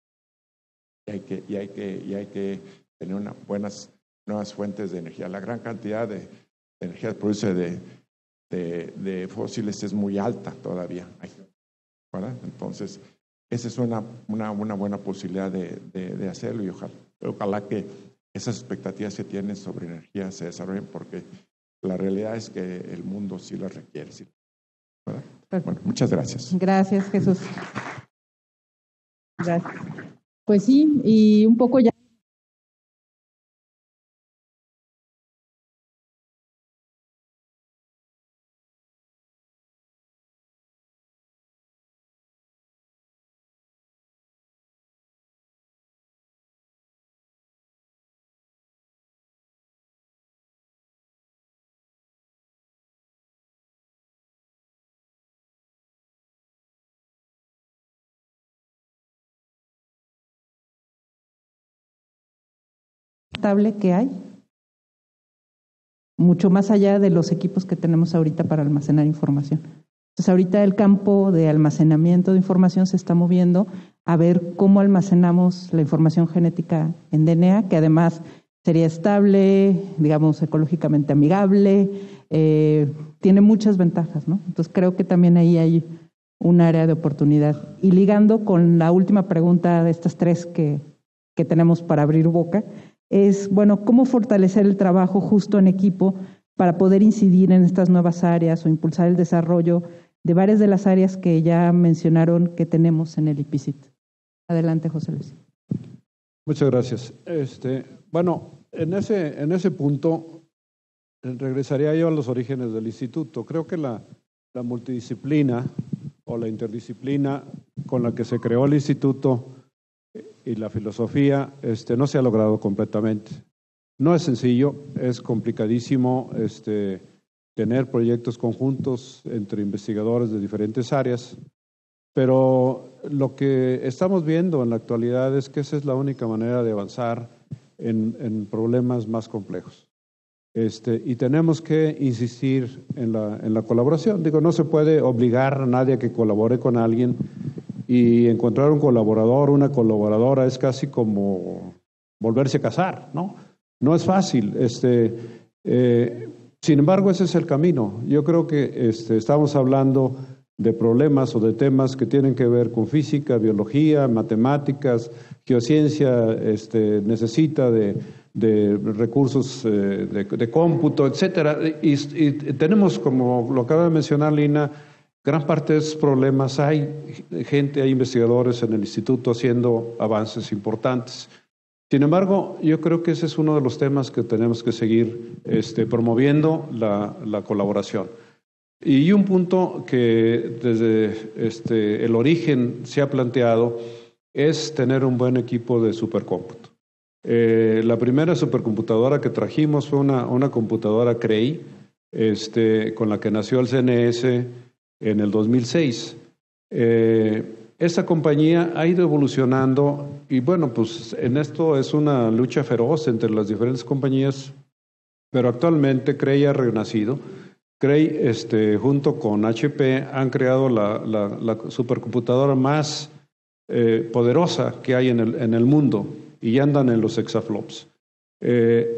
y hay que, y hay que, y hay que tener unas buenas nuevas fuentes de energía. La gran cantidad de, de energía que produce de, de, de fósiles es muy alta todavía, ¿verdad? Entonces, esa es una, una, una buena posibilidad de, de, de hacerlo y ojalá, ojalá que esas expectativas que tienen sobre energía se desarrollen porque la realidad es que el mundo sí las requiere, ¿sí? ¿Verdad? Bueno, muchas gracias. Gracias, Jesús. Gracias. Pues sí, y un poco ya. Estable que hay, mucho más allá de los equipos que tenemos ahorita para almacenar información. Entonces, ahorita el campo de almacenamiento de información se está moviendo a ver cómo almacenamos la información genética en D N A, que además sería estable, digamos, ecológicamente amigable, eh, tiene muchas ventajas, ¿no? Entonces, creo que también ahí hay un área de oportunidad. Y ligando con la última pregunta de estas tres que, que tenemos para abrir boca, es, bueno, cómo fortalecer el trabajo justo en equipo para poder incidir en estas nuevas áreas o impulsar el desarrollo de varias de las áreas que ya mencionaron que tenemos en el I P C I T. Adelante, José Luis. Muchas gracias. Este, bueno, en ese, en ese punto regresaría yo a los orígenes del instituto. Creo que la, la multidisciplina o la interdisciplina con la que se creó el instituto y la filosofía este, no se ha logrado completamente. No es sencillo, es complicadísimo este, tener proyectos conjuntos entre investigadores de diferentes áreas, pero lo que estamos viendo en la actualidad es que esa es la única manera de avanzar en, en problemas más complejos. Este, y tenemos que insistir en la, en la colaboración. Digo, no se puede obligar a nadie a que colabore con alguien, y encontrar un colaborador, una colaboradora, es casi como volverse a casar, ¿no? No es fácil. Este, eh, sin embargo, ese es el camino. Yo creo que este, estamos hablando de problemas o de temas que tienen que ver con física, biología, matemáticas, geociencia, este, necesita de, de recursos eh, de, de cómputo, etcétera. Y, y tenemos, como lo acaba de mencionar Lina, gran parte de esos problemas. Hay gente, hay investigadores en el instituto haciendo avances importantes. Sin embargo, yo creo que ese es uno de los temas que tenemos que seguir este, promoviendo la, la colaboración. Y un punto que desde este, el origen se ha planteado es tener un buen equipo de supercómputo. Eh, la primera supercomputadora que trajimos fue una, una computadora Cray, este, con la que nació el C N S en el dos mil seis. Eh, esta compañía ha ido evolucionando y bueno, pues en esto es una lucha feroz entre las diferentes compañías, pero actualmente Cray ha renacido. Cray, este, junto con H P, han creado la, la, la supercomputadora más eh, poderosa que hay en el, en el mundo y andan en los exaflops. Eh,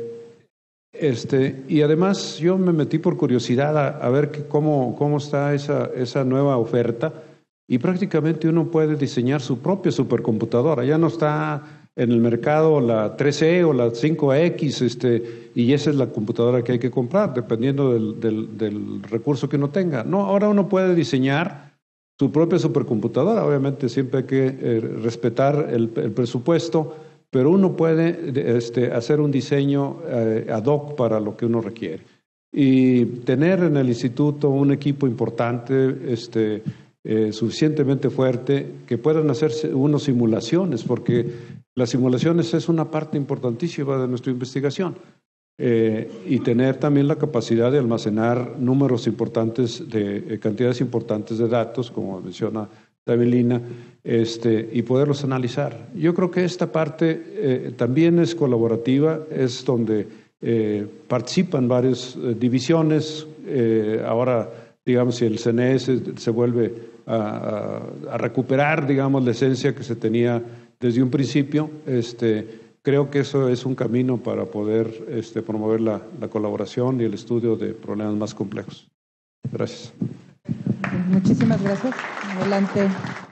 Este, y además yo me metí por curiosidad a, a ver que cómo, cómo está esa, esa nueva oferta y prácticamente uno puede diseñar su propia supercomputadora. Ya no está en el mercado la tres E o la cinco X este, y esa es la computadora que hay que comprar dependiendo del, del, del recurso que uno tenga. No, ahora uno puede diseñar su propia supercomputadora. Obviamente siempre hay que eh, respetar el, el presupuesto, pero uno puede este, hacer un diseño eh, ad hoc para lo que uno requiere. Y tener en el instituto un equipo importante, este, eh, suficientemente fuerte, que puedan hacer unas simulaciones, porque las simulaciones es una parte importantísima de nuestra investigación. Eh, y tener también la capacidad de almacenar números importantes, de eh, cantidades importantes de datos, como menciona Lina, este, y poderlos analizar. Yo creo que esta parte eh, también es colaborativa, es donde eh, participan varias eh, divisiones. Eh, ahora, digamos, si el C N S se vuelve a, a, a recuperar, digamos, la esencia que se tenía desde un principio, este, creo que eso es un camino para poder este, promover la, la colaboración y el estudio de problemas más complejos. Gracias. Muchísimas gracias. Adelante.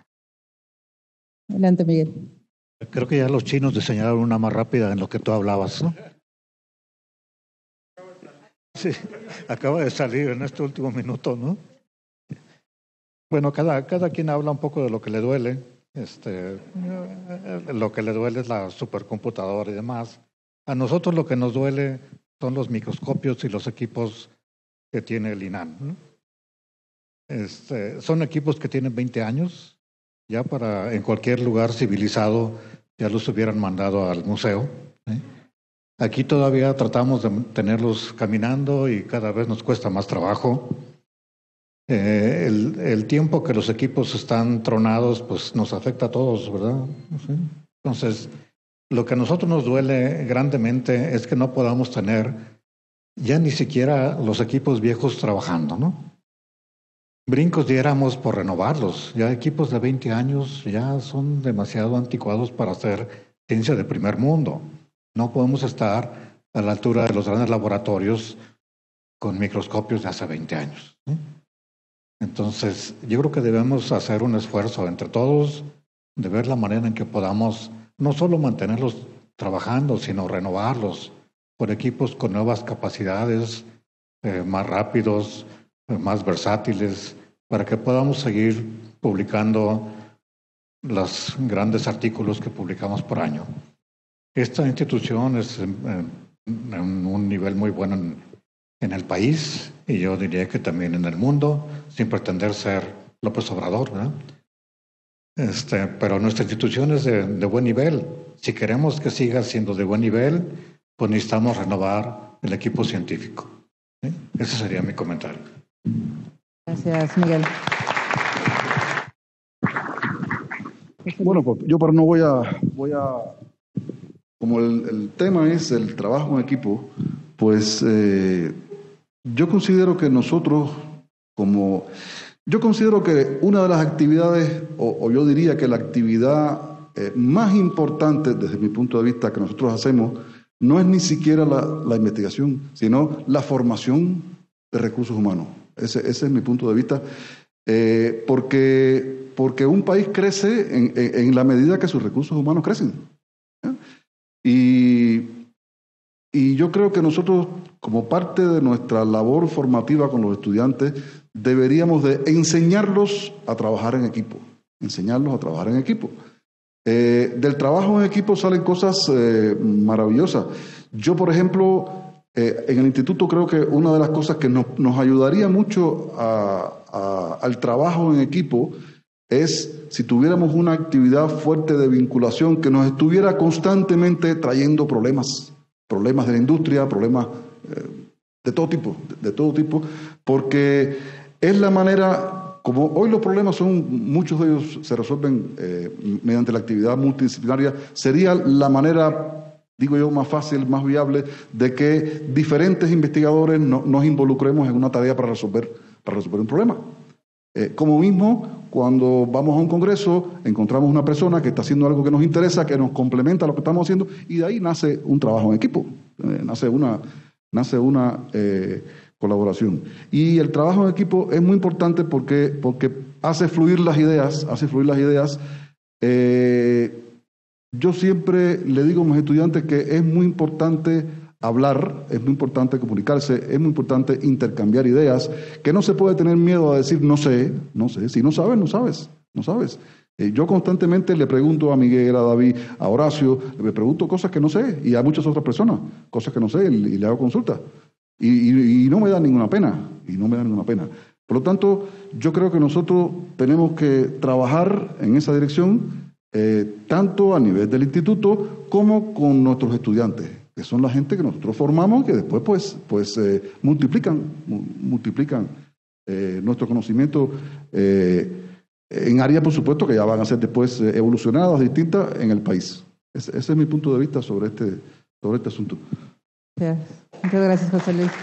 Adelante, Miguel. Creo que ya los chinos diseñaron una más rápida en lo que tú hablabas, ¿no? Sí, acaba de salir en este último minuto, ¿no? Bueno, cada, cada quien habla un poco de lo que le duele. Este, lo que le duele es la supercomputadora y demás. A nosotros lo que nos duele son los microscopios y los equipos que tiene el INAM, ¿no? Este, son equipos que tienen veinte años, ya para en cualquier lugar civilizado ya los hubieran mandado al museo, ¿eh? Aquí todavía tratamos de tenerlos caminando y cada vez nos cuesta más trabajo. Eh, el, el tiempo que los equipos están tronados, pues nos afecta a todos, ¿verdad? ¿Sí? Entonces, lo que a nosotros nos duele grandemente es que no podamos tener ya ni siquiera los equipos viejos trabajando, ¿no? Brincos diéramos por renovarlos. Ya equipos de veinte años ya son demasiado anticuados para hacer ciencia de primer mundo. No podemos estar a la altura de los grandes laboratorios con microscopios de hace veinte años, ¿sí? Entonces, yo creo que debemos hacer un esfuerzo entre todos de ver la manera en que podamos no solo mantenerlos trabajando, sino renovarlos por equipos con nuevas capacidades, eh, más rápidos, eh, más versátiles, para que podamos seguir publicando los grandes artículos que publicamos por año. Esta institución es en, en un nivel muy bueno en, en el país y yo diría que también en el mundo, sin pretender ser López Obrador, ¿verdad? Este, pero nuestra institución es de, de buen nivel. Si queremos que siga siendo de buen nivel, pues necesitamos renovar el equipo científico, ¿sí? Ese sería mi comentario. Gracias, Miguel. Bueno, pues yo para no voy a, voy a como el, el tema es el trabajo en equipo, pues eh, yo considero que nosotros como, yo considero que una de las actividades, o, o yo diría que la actividad eh, más importante desde mi punto de vista que nosotros hacemos, no es ni siquiera la, la investigación, sino la formación de recursos humanos. Ese, ese es mi punto de vista, eh, porque, porque un país crece en, en, en la medida que sus recursos humanos crecen, ¿eh? Y, y yo creo que nosotros, como parte de nuestra labor formativa con los estudiantes, deberíamos de enseñarlos a trabajar en equipo, enseñarlos a trabajar en equipo. Eh, del trabajo en equipo salen cosas eh, maravillosas. Yo, por ejemplo, eh, en el instituto creo que una de las cosas que nos, nos ayudaría mucho a, a, al trabajo en equipo es si tuviéramos una actividad fuerte de vinculación que nos estuviera constantemente trayendo problemas, problemas de la industria, problemas eh, de todo tipo, de, de todo tipo, porque es la manera, como hoy los problemas son, muchos de ellos se resuelven eh, mediante la actividad multidisciplinaria, sería la manera, digo yo, más fácil, más viable, de que diferentes investigadores no, nos involucremos en una tarea para resolver, para resolver un problema. Eh, como mismo, cuando vamos a un congreso, encontramos una persona que está haciendo algo que nos interesa, que nos complementa lo que estamos haciendo, y de ahí nace un trabajo en equipo, eh, nace una, nace una eh, colaboración. Y el trabajo en equipo es muy importante porque, porque hace fluir las ideas, hace fluir las ideas. Eh, yo siempre le digo a mis estudiantes que es muy importante hablar, es muy importante comunicarse, es muy importante intercambiar ideas, que no se puede tener miedo a decir no sé, no sé, si no sabes, no sabes, no sabes. Eh, yo constantemente le pregunto a Miguel, a David, a Horacio, le pregunto cosas que no sé, y a muchas otras personas, cosas que no sé, y, y le hago consultas. Y, y, y no me da ninguna pena, y no me da ninguna pena. Por lo tanto, yo creo que nosotros tenemos que trabajar en esa dirección, eh, tanto a nivel del instituto como con nuestros estudiantes, que son la gente que nosotros formamos, que después pues, pues eh, multiplican, multiplican eh, nuestro conocimiento eh, en áreas, por supuesto, que ya van a ser después eh, evolucionadas, distintas en el país. Ese, ese es mi punto de vista sobre este, sobre este asunto. Gracias. Muchas gracias, José Luis.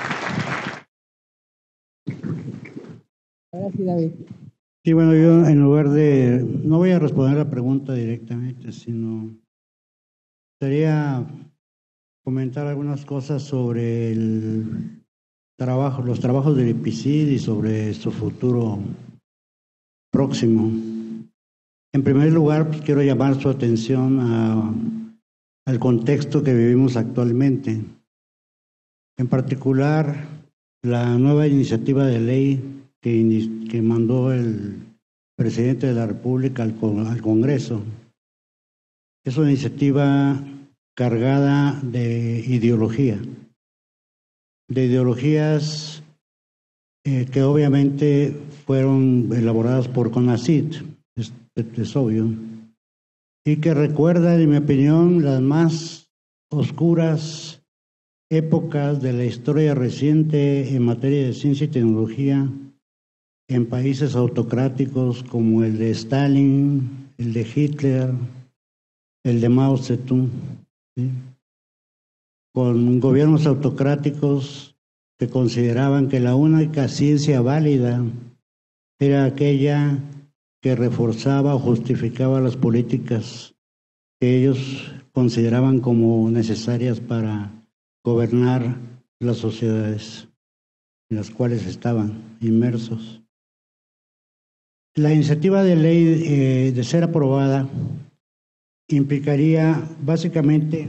Ahora sí, David. Sí, bueno, yo en lugar de, no voy a responder la pregunta directamente, sino sería comentar algunas cosas sobre el trabajo, los trabajos del I P C I D y sobre su futuro próximo. En primer lugar, pues, quiero llamar su atención a, al contexto que vivimos actualmente. En particular, la nueva iniciativa de ley que, que mandó el presidente de la República al, al Congreso. Es una iniciativa cargada de ideología, de ideologías eh, que obviamente fueron elaboradas por CONACYT, es, es obvio, y que recuerdan, en mi opinión, las más oscuras épocas de la historia reciente en materia de ciencia y tecnología en países autocráticos como el de Stalin, el de Hitler, el de Mao Zedong, ¿sí? Con gobiernos autocráticos que consideraban que la única ciencia válida era aquella que reforzaba o justificaba las políticas que ellos consideraban como necesarias para gobernar las sociedades en las cuales estaban inmersos. La iniciativa de ley, eh, de ser aprobada, implicaría básicamente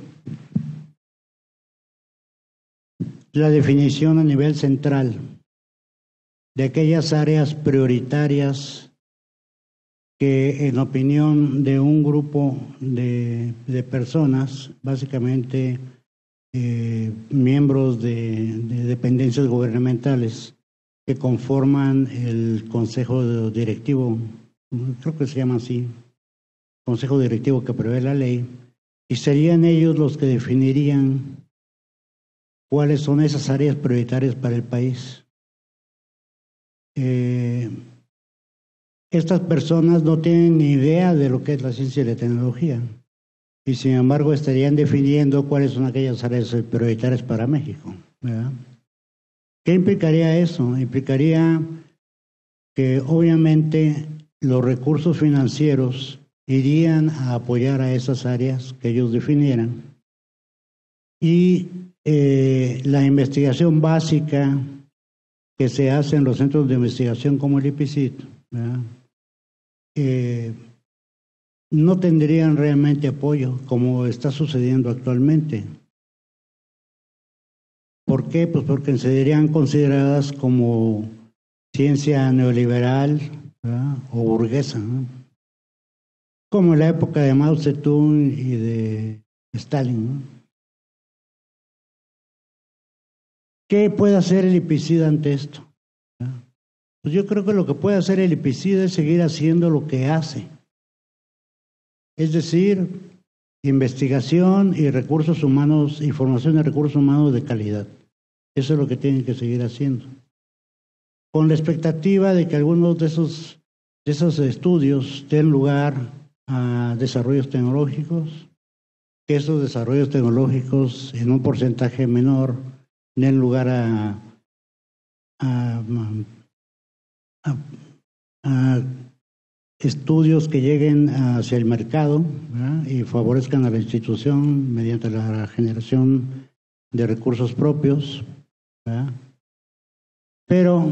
la definición a nivel central de aquellas áreas prioritarias que, en opinión de un grupo de, de personas, básicamente eh, miembros de, de dependencias gubernamentales que conforman el Consejo Directivo, creo que se llama así, Consejo Directivo que prevé la ley, y serían ellos los que definirían cuáles son esas áreas prioritarias para el país. Eh, estas personas no tienen ni idea de lo que es la ciencia y la tecnología, y sin embargo estarían definiendo cuáles son aquellas áreas prioritarias para México, ¿verdad? ¿Qué implicaría eso? Implicaría que obviamente los recursos financieros irían a apoyar a esas áreas que ellos definieran, y eh, la investigación básica que se hace en los centros de investigación como el I P I C I T, ¿verdad? Eh, no tendrían realmente apoyo como está sucediendo actualmente. ¿Por qué? Pues porque serían consideradas como ciencia neoliberal, ¿verdad? O burguesa, ¿no? Como en la época de Mao Zedong y de Stalin, ¿no? ¿Qué puede hacer el I P I C I D ante esto? Pues yo creo que lo que puede hacer el I P I C I D es seguir haciendo lo que hace. Es decir, investigación y recursos humanos y formación de recursos humanos de calidad. Eso es lo que tienen que seguir haciendo. Con la expectativa de que algunos de esos, de esos estudios den lugar a desarrollos tecnológicos, que esos desarrollos tecnológicos en un porcentaje menor den lugar a, a, a, a estudios que lleguen hacia el mercado, ¿verdad? Y favorezcan a la institución mediante la generación de recursos propios, ¿verdad? Pero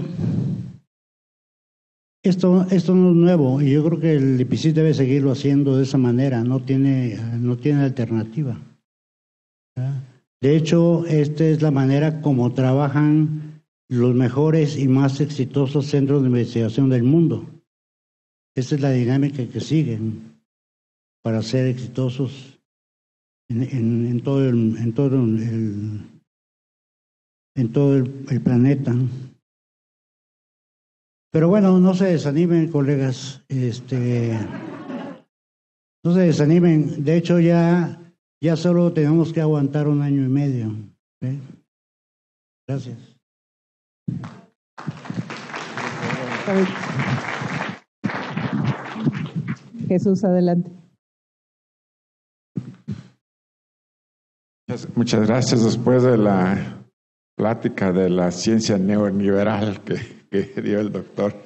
esto, esto no es nuevo, y yo creo que el I P I C I debe seguirlo haciendo de esa manera, no tiene, no tiene alternativa, ¿verdad? De hecho, esta es la manera como trabajan los mejores y más exitosos centros de investigación del mundo. Esta es la dinámica que siguen para ser exitosos en, en, en todo, el, en todo, el, en todo el, el planeta. Pero bueno, no se desanimen, colegas. Este, no se desanimen. De hecho, ya... Ya solo tenemos que aguantar un año y medio. ¿Sí? Gracias. Jesús, adelante. Muchas, muchas gracias. Después de la plática de la ciencia neoliberal que, que dio el doctor.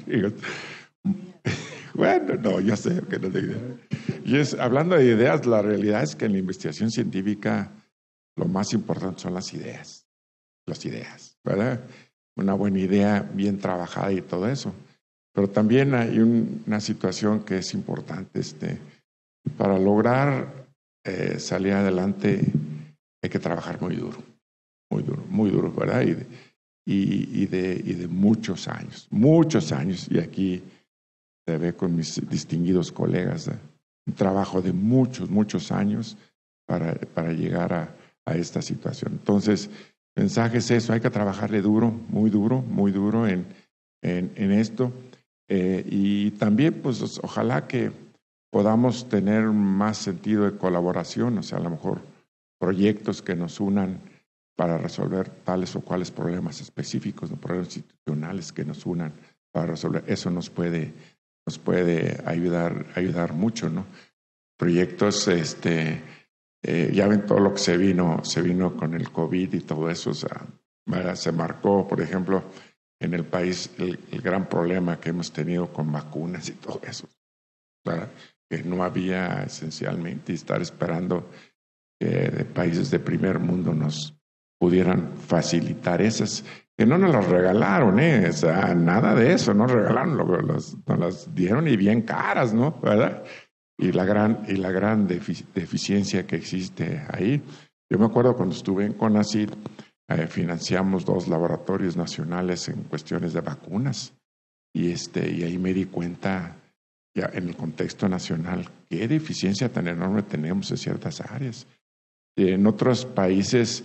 Bueno, no, yo sé que no digo. Y es, hablando de ideas, la realidad es que en la investigación científica lo más importante son las ideas. Las ideas, ¿verdad? Una buena idea bien trabajada y todo eso. Pero también hay un, una situación que es importante. Este, para lograr eh, salir adelante hay que trabajar muy duro. Muy duro, muy duro, ¿verdad? Y, y, y, de, y de muchos años, muchos años, y aquí se ve con mis distinguidos colegas, ¿eh? Un trabajo de muchos, muchos años para, para llegar a, a esta situación. Entonces, el mensaje es eso, hay que trabajarle duro, muy duro, muy duro en, en, en esto, eh, y también, pues, ojalá que podamos tener más sentido de colaboración, o sea, a lo mejor proyectos que nos unan para resolver tales o cuales problemas específicos, ¿no? Problemas institucionales que nos unan para resolver. Eso nos puede, nos puede ayudar, ayudar mucho, ¿no? Proyectos, este, eh, ya ven todo lo que se vino, se vino con el COVID y todo eso, o sea, se marcó, por ejemplo, en el país el, el gran problema que hemos tenido con vacunas y todo eso, ¿verdad? Que no había esencialmente, y estar esperando que de países de primer mundo nos pudieran facilitar esas, que no nos las regalaron, ¿eh? O sea, nada de eso, no regalaron, nos las dieron y bien caras, ¿no? ¿Verdad? Y la gran, y la gran defic- deficiencia que existe ahí. Yo me acuerdo cuando estuve en CONACYT, eh, financiamos dos laboratorios nacionales en cuestiones de vacunas, y, este, y ahí me di cuenta, ya en el contexto nacional, qué deficiencia tan enorme tenemos en ciertas áreas. Y en otros países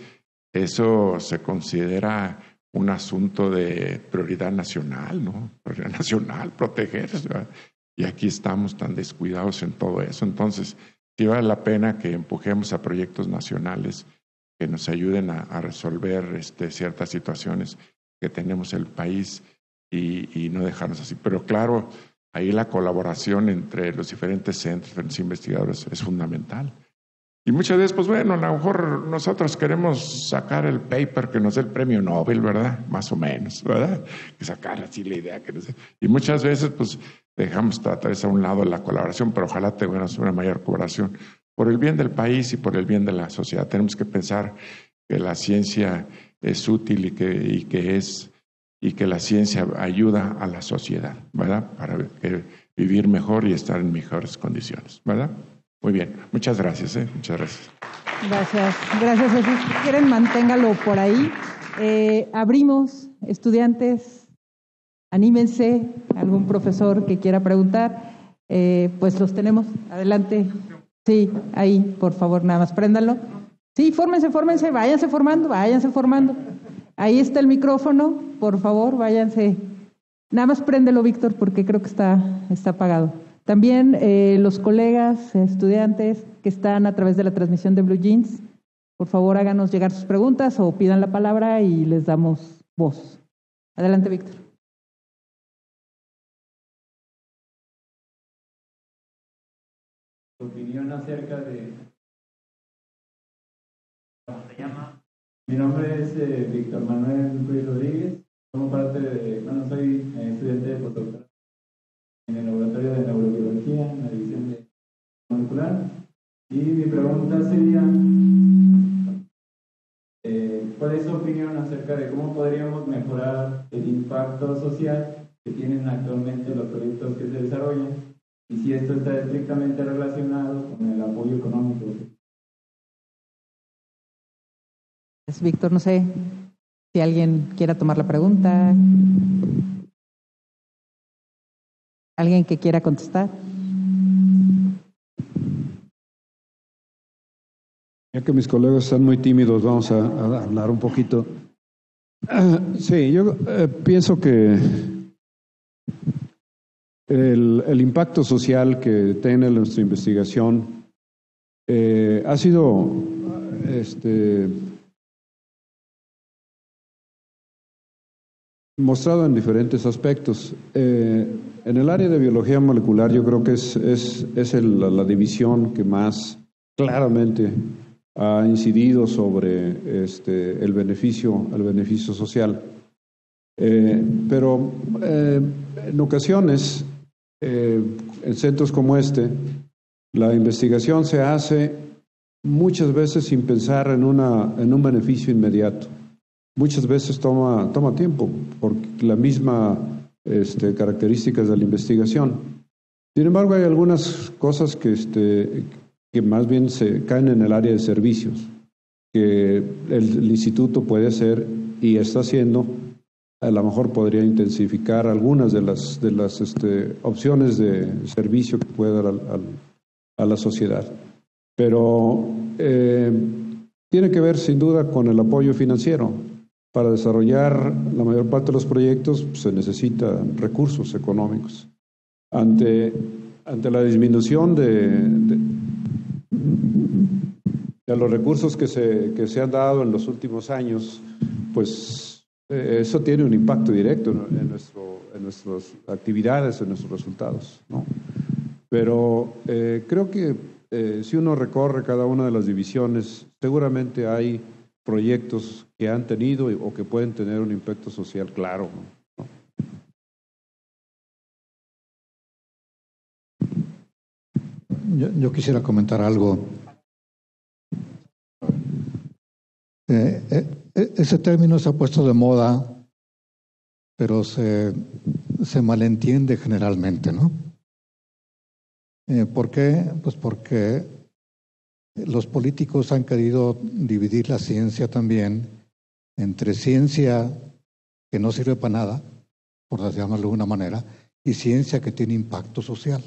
eso se considera un asunto de prioridad nacional, ¿no? Prioridad nacional, proteger, ¿verdad? Y aquí estamos tan descuidados en todo eso. Entonces, sí vale la pena que empujemos a proyectos nacionales que nos ayuden a, a resolver este, ciertas situaciones que tenemos en el país y, y no dejarnos así. Pero claro, ahí la colaboración entre los diferentes centros, diferentes investigadores es fundamental. Y muchas veces, pues bueno, a lo mejor nosotros queremos sacar el paper que nos dé el premio Nobel, ¿verdad? Más o menos, ¿verdad? Que sacar así la idea que nos dé. Y muchas veces, pues dejamos tratar a un lado la colaboración, pero ojalá tengamos una mayor colaboración por el bien del país y por el bien de la sociedad. Tenemos que pensar que la ciencia es útil y que, y que es y que la ciencia ayuda a la sociedad, ¿verdad? Para vivir mejor y estar en mejores condiciones, ¿verdad? Muy bien, muchas gracias, ¿eh? Muchas gracias. Gracias, gracias Jesús. Si quieren, manténgalo por ahí. Eh, abrimos, estudiantes, anímense, algún profesor que quiera preguntar, eh, pues los tenemos. Adelante. Sí, ahí, por favor, nada más préndanlo. Sí, fórmense, fórmense, váyanse formando, váyanse formando. Ahí está el micrófono, por favor, váyanse. Nada más préndelo, Víctor, porque creo que está, está apagado. También eh, los colegas, estudiantes que están a través de la transmisión de Blue Jeans, por favor háganos llegar sus preguntas o pidan la palabra y les damos voz. Adelante, Víctor. Tu opinión acerca de... ¿Cómo se llama? Mi nombre es eh, Víctor Manuel Ruiz Rodríguez, formo parte de... Bueno, soy eh, estudiante de postdoctorado en el laboratorio de neurobiología, en la división de molecular. Y mi pregunta sería, eh, ¿cuál es su opinión acerca de cómo podríamos mejorar el impacto social que tienen actualmente los proyectos que se desarrollan? Y si esto está estrictamente relacionado con el apoyo económico. Es Víctor, no sé si alguien quiera tomar la pregunta. ¿Alguien que quiera contestar? Ya que mis colegas están muy tímidos, vamos a, a hablar un poquito. Uh, sí, yo uh, pienso que el, el impacto social que tiene nuestra investigación eh, ha sido este, mostrado en diferentes aspectos. Eh, en el área de biología molecular yo creo que es, es, es el, la división que más claramente ha incidido sobre este, el beneficio, el beneficio social. Eh, pero eh, en ocasiones, eh, en centros como este, la investigación se hace muchas veces sin pensar en, una, en un beneficio inmediato. Muchas veces toma, toma tiempo por la misma este, características de la investigación. Sin embargo, hay algunas cosas que, este, que más bien se caen en el área de servicios, que el, el instituto puede hacer y está haciendo a lo mejor podría intensificar algunas de las, de las este, opciones de servicio que puede dar al, al, a la sociedad. Pero eh, tiene que ver sin duda con el apoyo financiero. Para desarrollar la mayor parte de los proyectos pues, se necesitan recursos económicos. Ante, ante la disminución de, de, de los recursos que se, que se han dado en los últimos años, pues eh, eso tiene un impacto directo en, en, nuestro, en nuestras actividades, en nuestros resultados, ¿no? Pero eh, creo que eh, si uno recorre cada una de las divisiones, seguramente hay proyectos que han tenido o que pueden tener un impacto social claro, ¿no? Yo, yo quisiera comentar algo. Eh, eh, ese término se ha puesto de moda, pero se, se malentiende generalmente, ¿no? Eh, ¿Por qué? Pues porque los políticos han querido dividir la ciencia también entre ciencia que no sirve para nada, por llamarlo de alguna manera, y ciencia que tiene impacto social.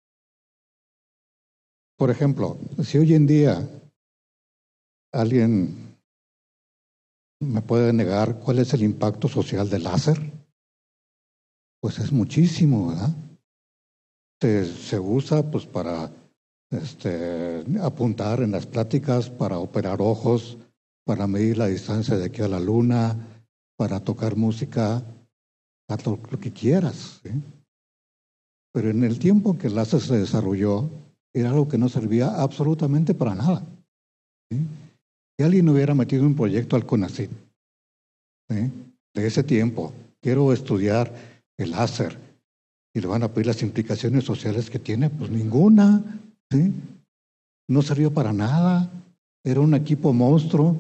Por ejemplo, si hoy en día alguien me puede negar cuál es el impacto social del láser, pues es muchísimo, ¿verdad? Se, se usa pues para este, apuntar en las pláticas, para operar ojos, para medir la distancia de aquí a la luna, para tocar música, para lo, lo que quieras, ¿sí? Pero en el tiempo que el láser se desarrolló, era algo que no servía absolutamente para nada, ¿sí? Si alguien hubiera metido un proyecto al CONACYT, ¿sí?, de ese tiempo, quiero estudiar el láser, y le van a pedir las implicaciones sociales que tiene, pues ninguna, ¿sí? No sirvió para nada, era un equipo monstruo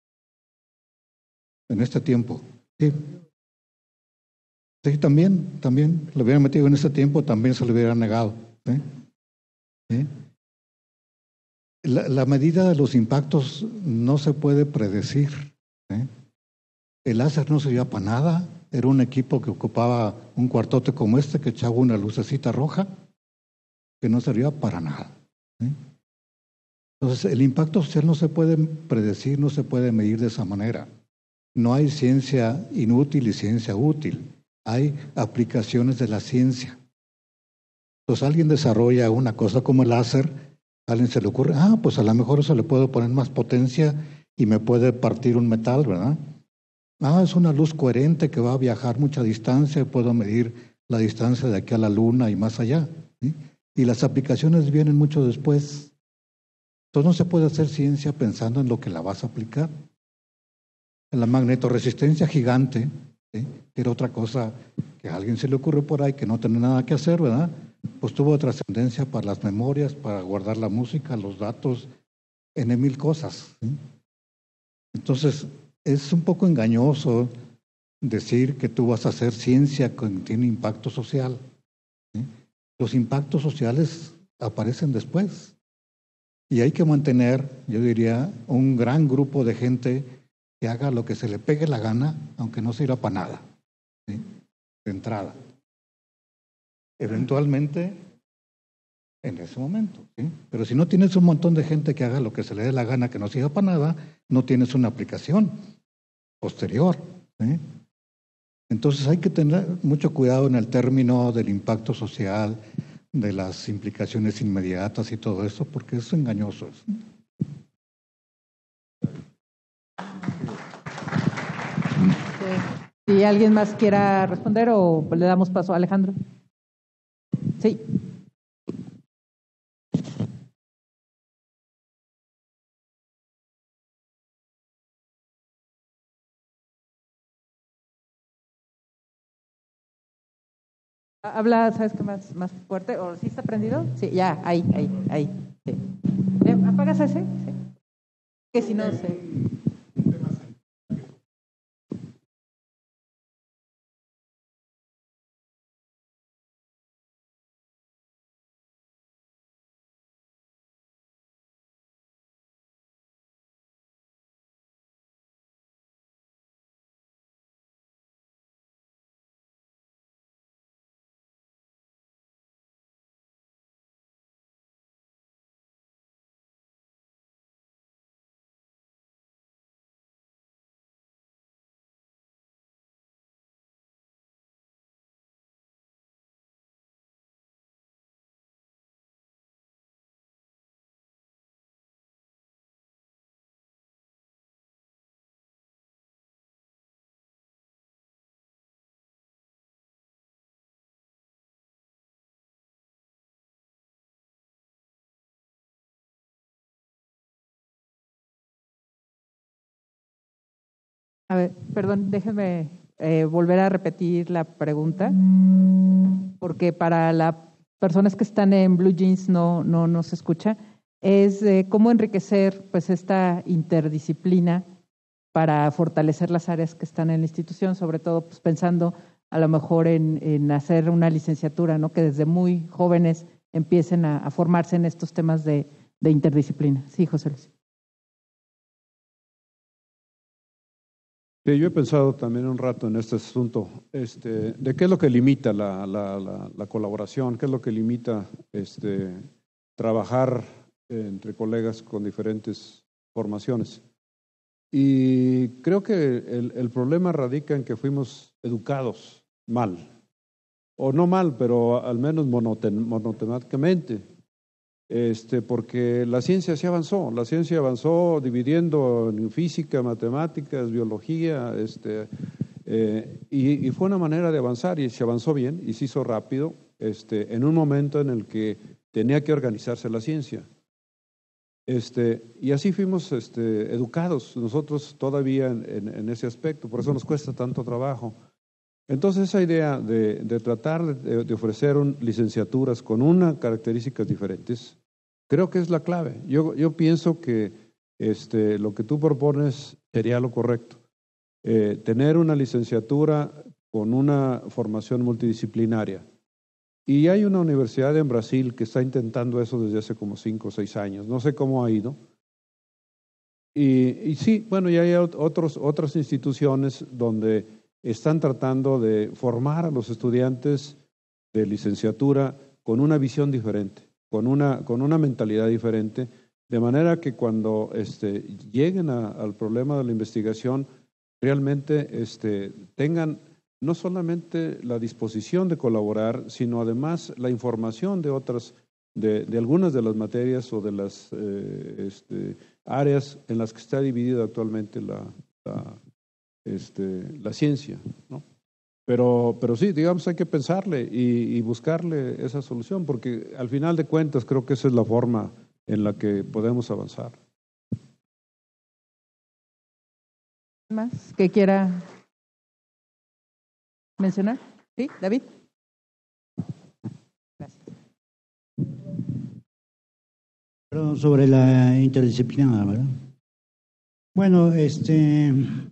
en este tiempo. Sí, sí también, también lo hubieran metido en ese tiempo, también se lo hubieran negado, ¿sí? ¿Sí? La, la medida de los impactos no se puede predecir, ¿sí? El láser no servía para nada, era un equipo que ocupaba un cuartote como este, que echaba una lucecita roja, que no servía para nada, ¿sí? Entonces, el impacto social no se puede predecir, no se puede medir de esa manera. No hay ciencia inútil y ciencia útil, hay aplicaciones de la ciencia. Entonces, alguien desarrolla una cosa como el láser, a alguien se le ocurre, ah, pues a lo mejor eso le puedo poner más potencia y me puede partir un metal, ¿verdad? Ah, es una luz coherente que va a viajar mucha distancia y puedo medir la distancia de aquí a la luna y más allá, ¿sí? Y las aplicaciones vienen mucho después. Entonces no se puede hacer ciencia pensando en lo que la vas a aplicar. La magnetoresistencia gigante, ¿sí?, que era otra cosa que a alguien se le ocurrió por ahí que no tenía nada que hacer, ¿verdad? Pues tuvo trascendencia para las memorias, para guardar la música, los datos, en mil cosas, ¿sí? Entonces, es un poco engañoso decir que tú vas a hacer ciencia que tiene impacto social, ¿sí? Los impactos sociales aparecen después. Y hay que mantener, yo diría, un gran grupo de gente que haga lo que se le pegue la gana, aunque no sirva para nada, ¿sí?, de entrada. Eventualmente, en ese momento, ¿sí? Pero si no tienes un montón de gente que haga lo que se le dé la gana, que no sirva para nada, no tienes una aplicación posterior, ¿sí? Entonces hay que tener mucho cuidado en el término del impacto social, de las implicaciones inmediatas y todo eso, porque es engañoso. Si alguien más quiera responder o le damos paso a Alejandro. Sí. Habla, ¿sabes qué más, más fuerte? ¿O sí está prendido? Sí, ya, ahí, ahí, ahí. Sí. ¿Apagas ese? Sí. Que si no sé. A ver, perdón, déjenme eh, volver a repetir la pregunta, porque para las personas que están en Blue Jeans no, no, no se escucha. Es eh, cómo enriquecer pues esta interdisciplina para fortalecer las áreas que están en la institución, sobre todo pues, pensando a lo mejor en, en hacer una licenciatura, ¿no? Que desde muy jóvenes empiecen a, a formarse en estos temas de, de interdisciplina. Sí, José Luis. Sí, yo he pensado también un rato en este asunto, este, de qué es lo que limita la, la, la, la colaboración, qué es lo que limita este, trabajar entre colegas con diferentes formaciones. Y creo que el, el problema radica en que fuimos educados mal, o no mal, pero al menos monotemáticamente, este, porque la ciencia se avanzó, la ciencia avanzó dividiendo en física, matemáticas, biología, este, eh, y, y fue una manera de avanzar y se avanzó bien y se hizo rápido este, en un momento en el que tenía que organizarse la ciencia. Este, y así fuimos este, educados nosotros todavía en, en, en ese aspecto, por eso nos cuesta tanto trabajo. Entonces esa idea de, de tratar de, de ofrecer un, licenciaturas con unas características diferentes, creo que es la clave. Yo, yo pienso que este, lo que tú propones sería lo correcto. Eh, tener una licenciatura con una formación multidisciplinaria. Y hay una universidad en Brasil que está intentando eso desde hace como cinco o seis años. No sé cómo ha ido. Y, y sí, bueno, y hay otros, otras instituciones donde están tratando de formar a los estudiantes de licenciatura con una visión diferente, con una, con una mentalidad diferente, de manera que cuando este, lleguen a, al problema de la investigación, realmente este, tengan no solamente la disposición de colaborar, sino además la información de otras, de, de algunas de las materias o de las eh, este, áreas en las que está dividida actualmente la, la, este, la ciencia, ¿no? Pero, pero sí, digamos, hay que pensarle y, y buscarle esa solución, porque al final de cuentas creo que esa es la forma en la que podemos avanzar. ¿Más que quiera mencionar? ¿Sí, David? Gracias. Pero sobre la interdisciplina, ¿verdad? Bueno, este,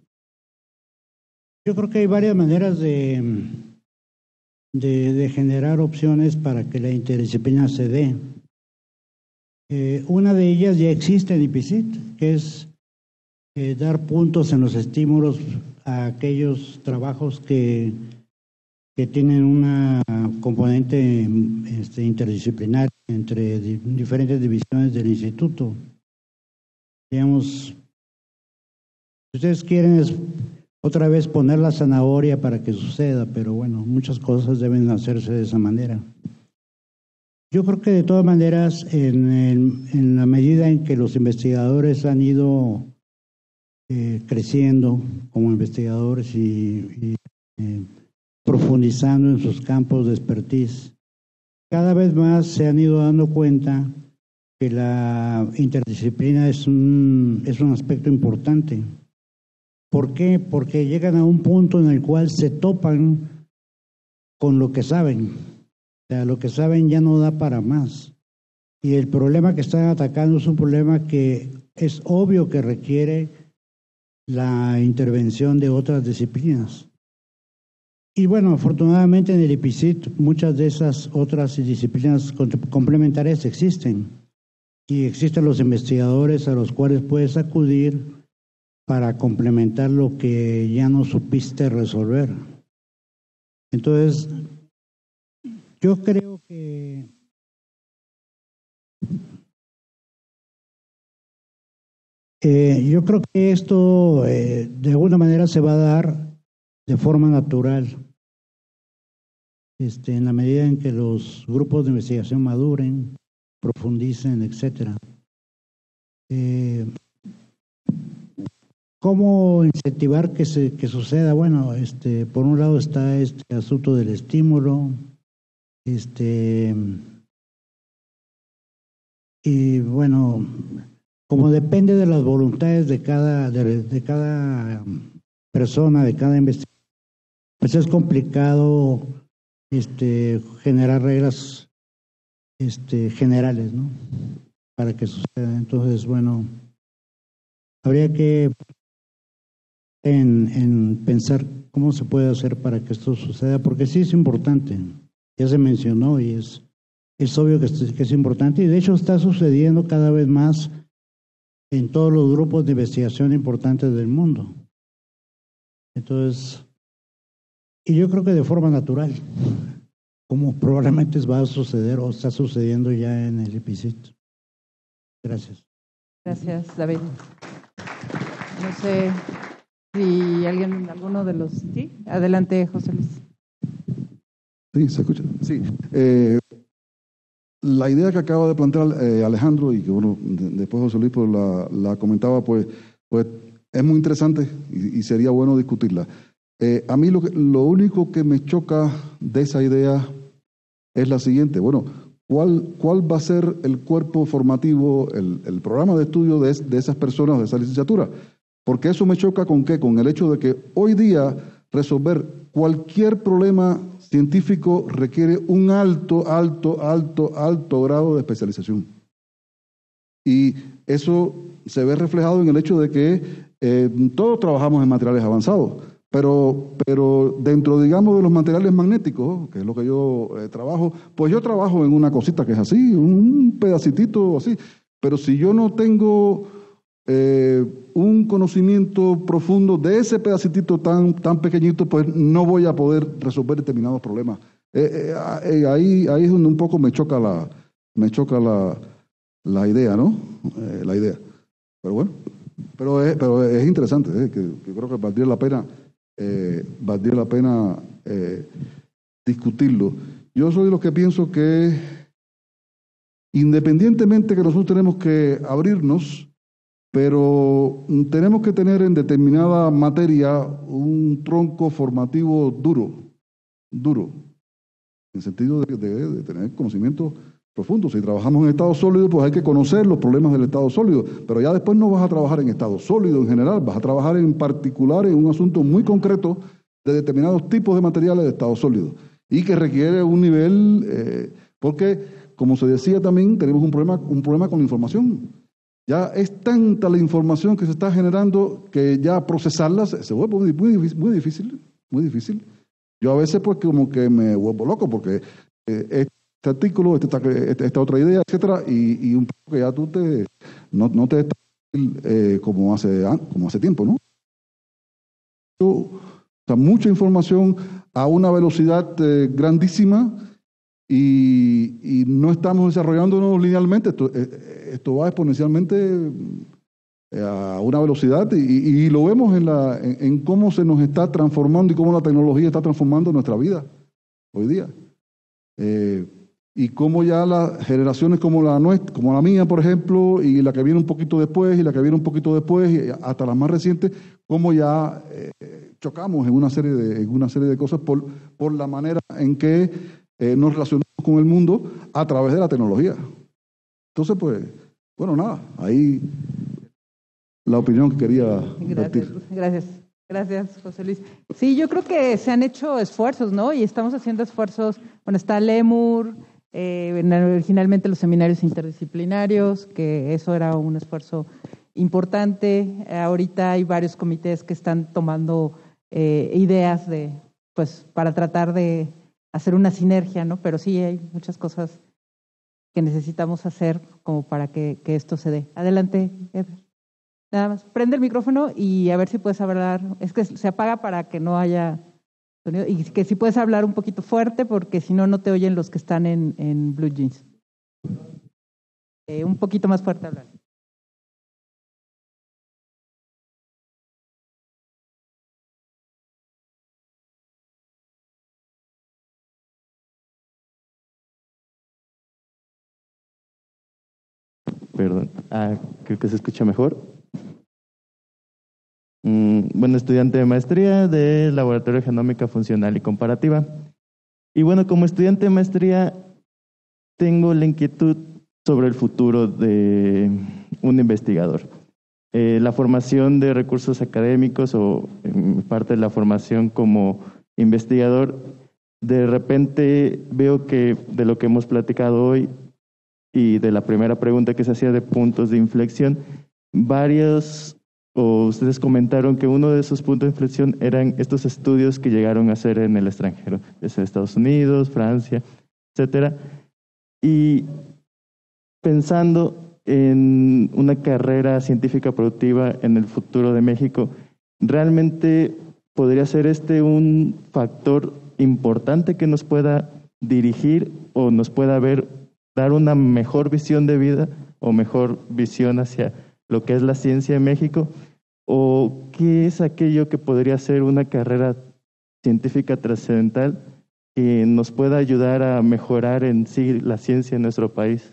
yo creo que hay varias maneras de, de, de generar opciones para que la interdisciplina se dé. Eh, una de ellas ya existe en I P C I T, que es eh, dar puntos en los estímulos a aquellos trabajos que que tienen una componente este, interdisciplinaria entre di diferentes divisiones del instituto. Digamos, si ustedes quieren es otra vez poner la zanahoria para que suceda, pero bueno, muchas cosas deben hacerse de esa manera. Yo creo que de todas maneras, en, en, en la medida en que los investigadores han ido eh, creciendo como investigadores y, y eh, profundizando en sus campos de expertise, cada vez más se han ido dando cuenta que la interdisciplina es un, es un aspecto importante. ¿Por qué? Porque llegan a un punto en el cual se topan con lo que saben. O sea, lo que saben ya no da para más. Y el problema que están atacando es un problema que es obvio que requiere la intervención de otras disciplinas. Y bueno, afortunadamente en el I P C I T muchas de esas otras disciplinas complementarias existen. Y existen los investigadores a los cuales puedes acudir para complementar lo que ya no supiste resolver. Entonces, yo creo que eh, yo creo que esto eh, de alguna manera se va a dar de forma natural, este, en la medida en que los grupos de investigación maduren, profundicen, etcétera. Eh, ¿Cómo incentivar que se que suceda? Bueno, este, por un lado está este asunto del estímulo, este, y bueno, como depende de las voluntades de cada de, de cada persona, de cada investigador, pues es complicado este, generar reglas este, generales, ¿no? Para que suceda. Entonces, bueno, habría que en, en pensar cómo se puede hacer para que esto suceda, porque sí es importante. Ya se mencionó y es, es obvio que es, que es importante, y de hecho está sucediendo cada vez más en todos los grupos de investigación importantes del mundo. Entonces, y yo creo que de forma natural, como probablemente va a suceder o está sucediendo ya en el epicentro. Gracias. Gracias, David. No sé si alguien, alguno de los... Sí, adelante, José Luis. Sí, se escucha. Sí. Eh, la idea que acaba de plantear eh, Alejandro y que bueno, de, después José Luis pues, la, la comentaba, pues, pues es muy interesante y, y sería bueno discutirla. Eh, a mí lo, que, lo único que me choca de esa idea es la siguiente. Bueno, ¿cuál, cuál va a ser el cuerpo formativo, el, el programa de estudio de, de esas personas, de esa licenciatura? Porque eso me choca con qué, con el hecho de que hoy día resolver cualquier problema científico requiere un alto, alto, alto, alto grado de especialización. Y eso se ve reflejado en el hecho de que eh, todos trabajamos en materiales avanzados, pero, pero dentro, digamos, de los materiales magnéticos, que es lo que yo eh, trabajo, pues yo trabajo en una cosita que es así, un pedacitito así, pero si yo no tengo eh, un conocimiento profundo de ese pedacitito tan, tan pequeñito, pues no voy a poder resolver determinados problemas. Eh, eh, eh, ahí, ahí es donde un poco me choca la, me choca la, la idea, ¿no? Eh, la idea. Pero bueno, pero es, pero es interesante, eh, que, que creo que valdría la pena, eh, valdría la pena eh, discutirlo. Yo soy de los que pienso que independientemente que nosotros tenemos que abrirnos, pero tenemos que tener en determinada materia un tronco formativo duro, duro, en el sentido de, de, de tener conocimiento profundo. Si trabajamos en estado sólido, pues hay que conocer los problemas del estado sólido, pero ya después no vas a trabajar en estado sólido en general, vas a trabajar en particular en un asunto muy concreto de determinados tipos de materiales de estado sólido y que requiere un nivel, eh, porque, como se decía también, tenemos un problema, un problema con la información. Ya es tanta la información que se está generando que ya procesarla se, se vuelve muy, muy, difícil, muy difícil, muy difícil. Yo a veces pues como que me vuelvo loco porque eh, este artículo, esta, esta otra idea, etcétera, y, y un poco que ya tú te, no, no te estás eh, como, hace, como hace tiempo, ¿no? O sea, mucha información a una velocidad eh, grandísima y, y no estamos desarrollándonos linealmente. Esto, esto va exponencialmente a una velocidad y, y lo vemos en, la, en, en cómo se nos está transformando y cómo la tecnología está transformando nuestra vida hoy día. Eh, y cómo ya las generaciones como la nuestra, como la mía, por ejemplo, y la que viene un poquito después, y la que viene un poquito después, y hasta las más recientes, cómo ya eh, chocamos en una serie de, en una serie de cosas por, por la manera en que eh, nos relacionamos con el mundo a través de la tecnología. Entonces, pues, bueno, nada, ahí la opinión que quería Gracias, gracias, gracias, José Luis. Sí, yo creo que se han hecho esfuerzos, ¿no? Y estamos haciendo esfuerzos, bueno, está Lemur, eh, originalmente los seminarios interdisciplinarios, que eso era un esfuerzo importante. Ahorita hay varios comités que están tomando eh, ideas de, pues, para tratar de hacer una sinergia, ¿no? Pero sí hay muchas cosas que necesitamos hacer como para que, que esto se dé. Adelante, Eder. Nada más, prende el micrófono y a ver si puedes hablar. Es que se apaga para que no haya sonido y que si puedes hablar un poquito fuerte porque si no, no te oyen los que están en, en Blue Jeans. Eh, un poquito más fuerte hablar. Perdón, ah, creo que se escucha mejor. Mm, bueno, estudiante de maestría del Laboratorio de Genómica Funcional y Comparativa. Y bueno, como estudiante de maestría, tengo la inquietud sobre el futuro de un investigador. eh, la formación de recursos académicos o en parte de la formación como investigador, de repente veo que de lo que hemos platicado hoy y de la primera pregunta que se hacía de puntos de inflexión, varios, o ustedes comentaron que uno de esos puntos de inflexión eran estos estudios que llegaron a hacer en el extranjero, desde Estados Unidos, Francia, etcétera. Y pensando en una carrera científica productiva en el futuro de México, ¿realmente podría ser este un factor importante que nos pueda dirigir o nos pueda ver, dar una mejor visión de vida o mejor visión hacia lo que es la ciencia en México? ¿O qué es aquello que podría ser una carrera científica trascendental que nos pueda ayudar a mejorar en sí la ciencia en nuestro país?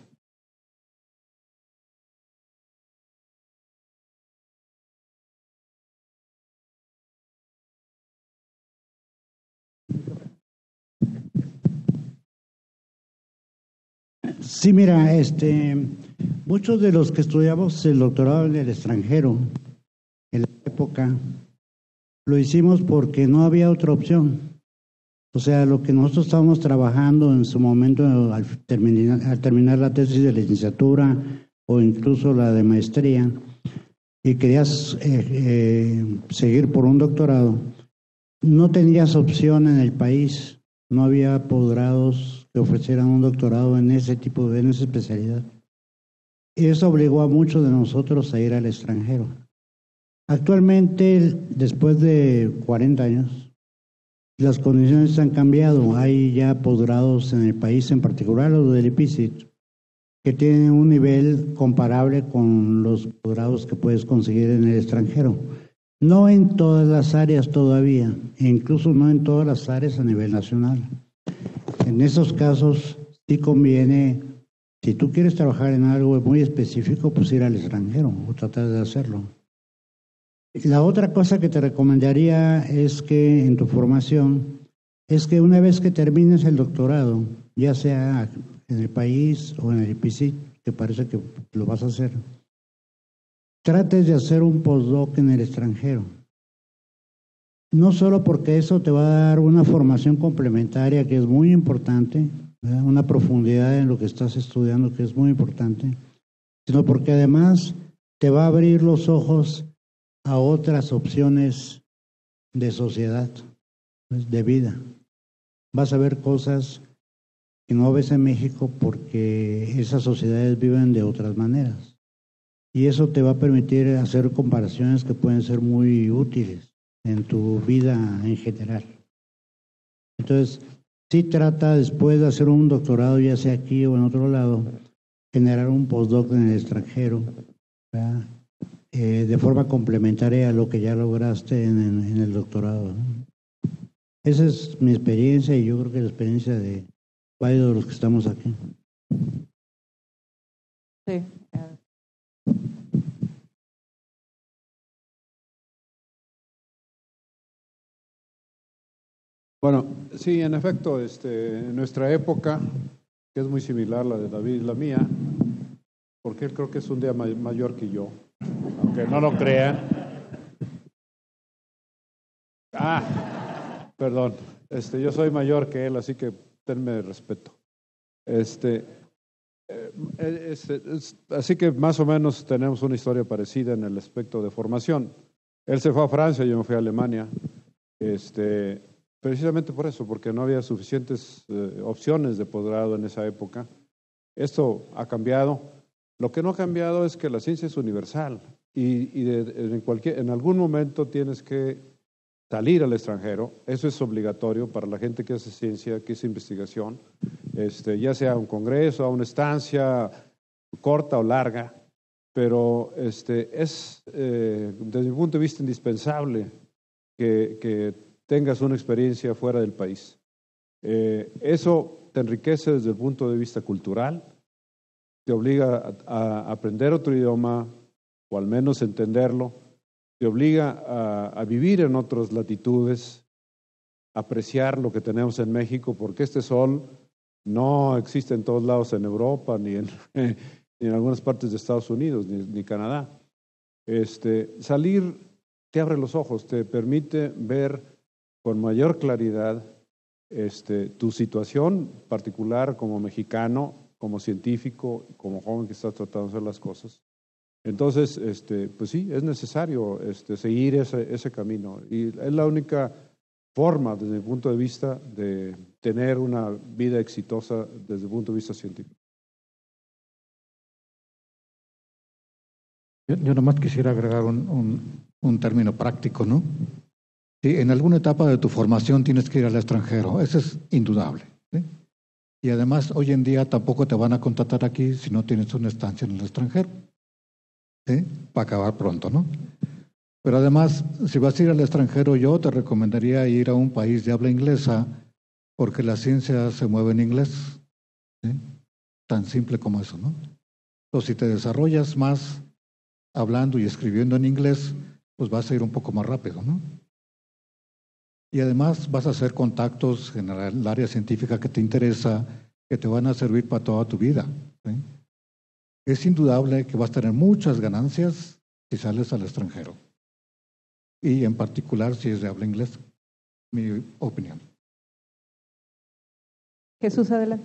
Sí, mira, este, muchos de los que estudiamos el doctorado en el extranjero, en la época, lo hicimos porque no había otra opción. O sea, lo que nosotros estábamos trabajando en su momento al terminar, al terminar la tesis de licenciatura o incluso la de maestría, y querías eh, eh, seguir por un doctorado, no tenías opción en el país, no había posgrados que ofrecieran un doctorado en ese tipo de, en esa especialidad. Y eso obligó a muchos de nosotros a ir al extranjero. Actualmente, después de cuarenta años, las condiciones han cambiado. Hay ya posgrados en el país, en particular los del I P C I T, que tienen un nivel comparable con los posgrados que puedes conseguir en el extranjero. No en todas las áreas todavía, e incluso no en todas las áreas a nivel nacional. En esos casos sí conviene, si tú quieres trabajar en algo muy específico, pues ir al extranjero o tratar de hacerlo. La otra cosa que te recomendaría es que en tu formación, es que una vez que termines el doctorado, ya sea en el país o en el I P C I T, que parece que lo vas a hacer, trates de hacer un postdoc en el extranjero. No solo porque eso te va a dar una formación complementaria que es muy importante, ¿verdad? Una profundidad en lo que estás estudiando que es muy importante, sino porque además te va a abrir los ojos a otras opciones de sociedad, de vida. Vas a ver cosas que no ves en México porque esas sociedades viven de otras maneras. Y eso te va a permitir hacer comparaciones que pueden ser muy útiles en tu vida en general. Entonces, sí trata después de hacer un doctorado, ya sea aquí o en otro lado, generar un postdoc en el extranjero, ¿verdad? Eh, de forma complementaria a lo que ya lograste en, en, en el doctorado, ¿no? Esa es mi experiencia y yo creo que es la experiencia de varios de los que estamos aquí. Sí. Bueno, sí, en efecto, este, en nuestra época, que es muy similar la de David y la mía, porque él creo que es un día may- mayor que yo, aunque no lo crean. Ah, perdón, este, yo soy mayor que él, así que tenme respeto. Este, eh, es, es, así que más o menos tenemos una historia parecida en el aspecto de formación. Él se fue a Francia, yo me fui a Alemania. Este, Precisamente por eso, porque no había suficientes eh, opciones de posgrado en esa época. Esto ha cambiado. Lo que no ha cambiado es que la ciencia es universal y, y de, de, en, cualquier, en algún momento tienes que salir al extranjero. Eso es obligatorio para la gente que hace ciencia, que hace investigación, este, ya sea a un congreso, a una estancia corta o larga, pero este, es, eh, desde mi punto de vista, indispensable que, que tengas una experiencia fuera del país. Eh, eso te enriquece desde el punto de vista cultural, te obliga a, a aprender otro idioma, o al menos entenderlo, te obliga a, a vivir en otras latitudes, apreciar lo que tenemos en México, porque este sol no existe en todos lados en Europa, ni en, ni en algunas partes de Estados Unidos, ni, ni Canadá. Este, salir te abre los ojos, te permite ver con mayor claridad este, tu situación particular como mexicano, como científico, como joven que está tratando de hacer las cosas. Entonces, este, pues sí, es necesario este, seguir ese, ese camino. Y es la única forma, desde mi punto de vista, de tener una vida exitosa desde el punto de vista científico. Yo, yo nomás quisiera agregar un, un, un término práctico, ¿no? Si en alguna etapa de tu formación tienes que ir al extranjero, eso es indudable, ¿sí? Y además, hoy en día tampoco te van a contratar aquí si no tienes una estancia en el extranjero, ¿sí? Para acabar pronto, ¿no? Pero además, si vas a ir al extranjero, yo te recomendaría ir a un país de habla inglesa, porque la ciencia se mueve en inglés, ¿sí? Tan simple como eso, ¿no? Entonces, si te desarrollas más hablando y escribiendo en inglés, pues vas a ir un poco más rápido, ¿no? Y además vas a hacer contactos en el área científica que te interesa, que te van a servir para toda tu vida, ¿sí? Es indudable que vas a tener muchas ganancias si sales al extranjero. Y en particular si es de habla inglesa, mi opinión. Jesús, adelante.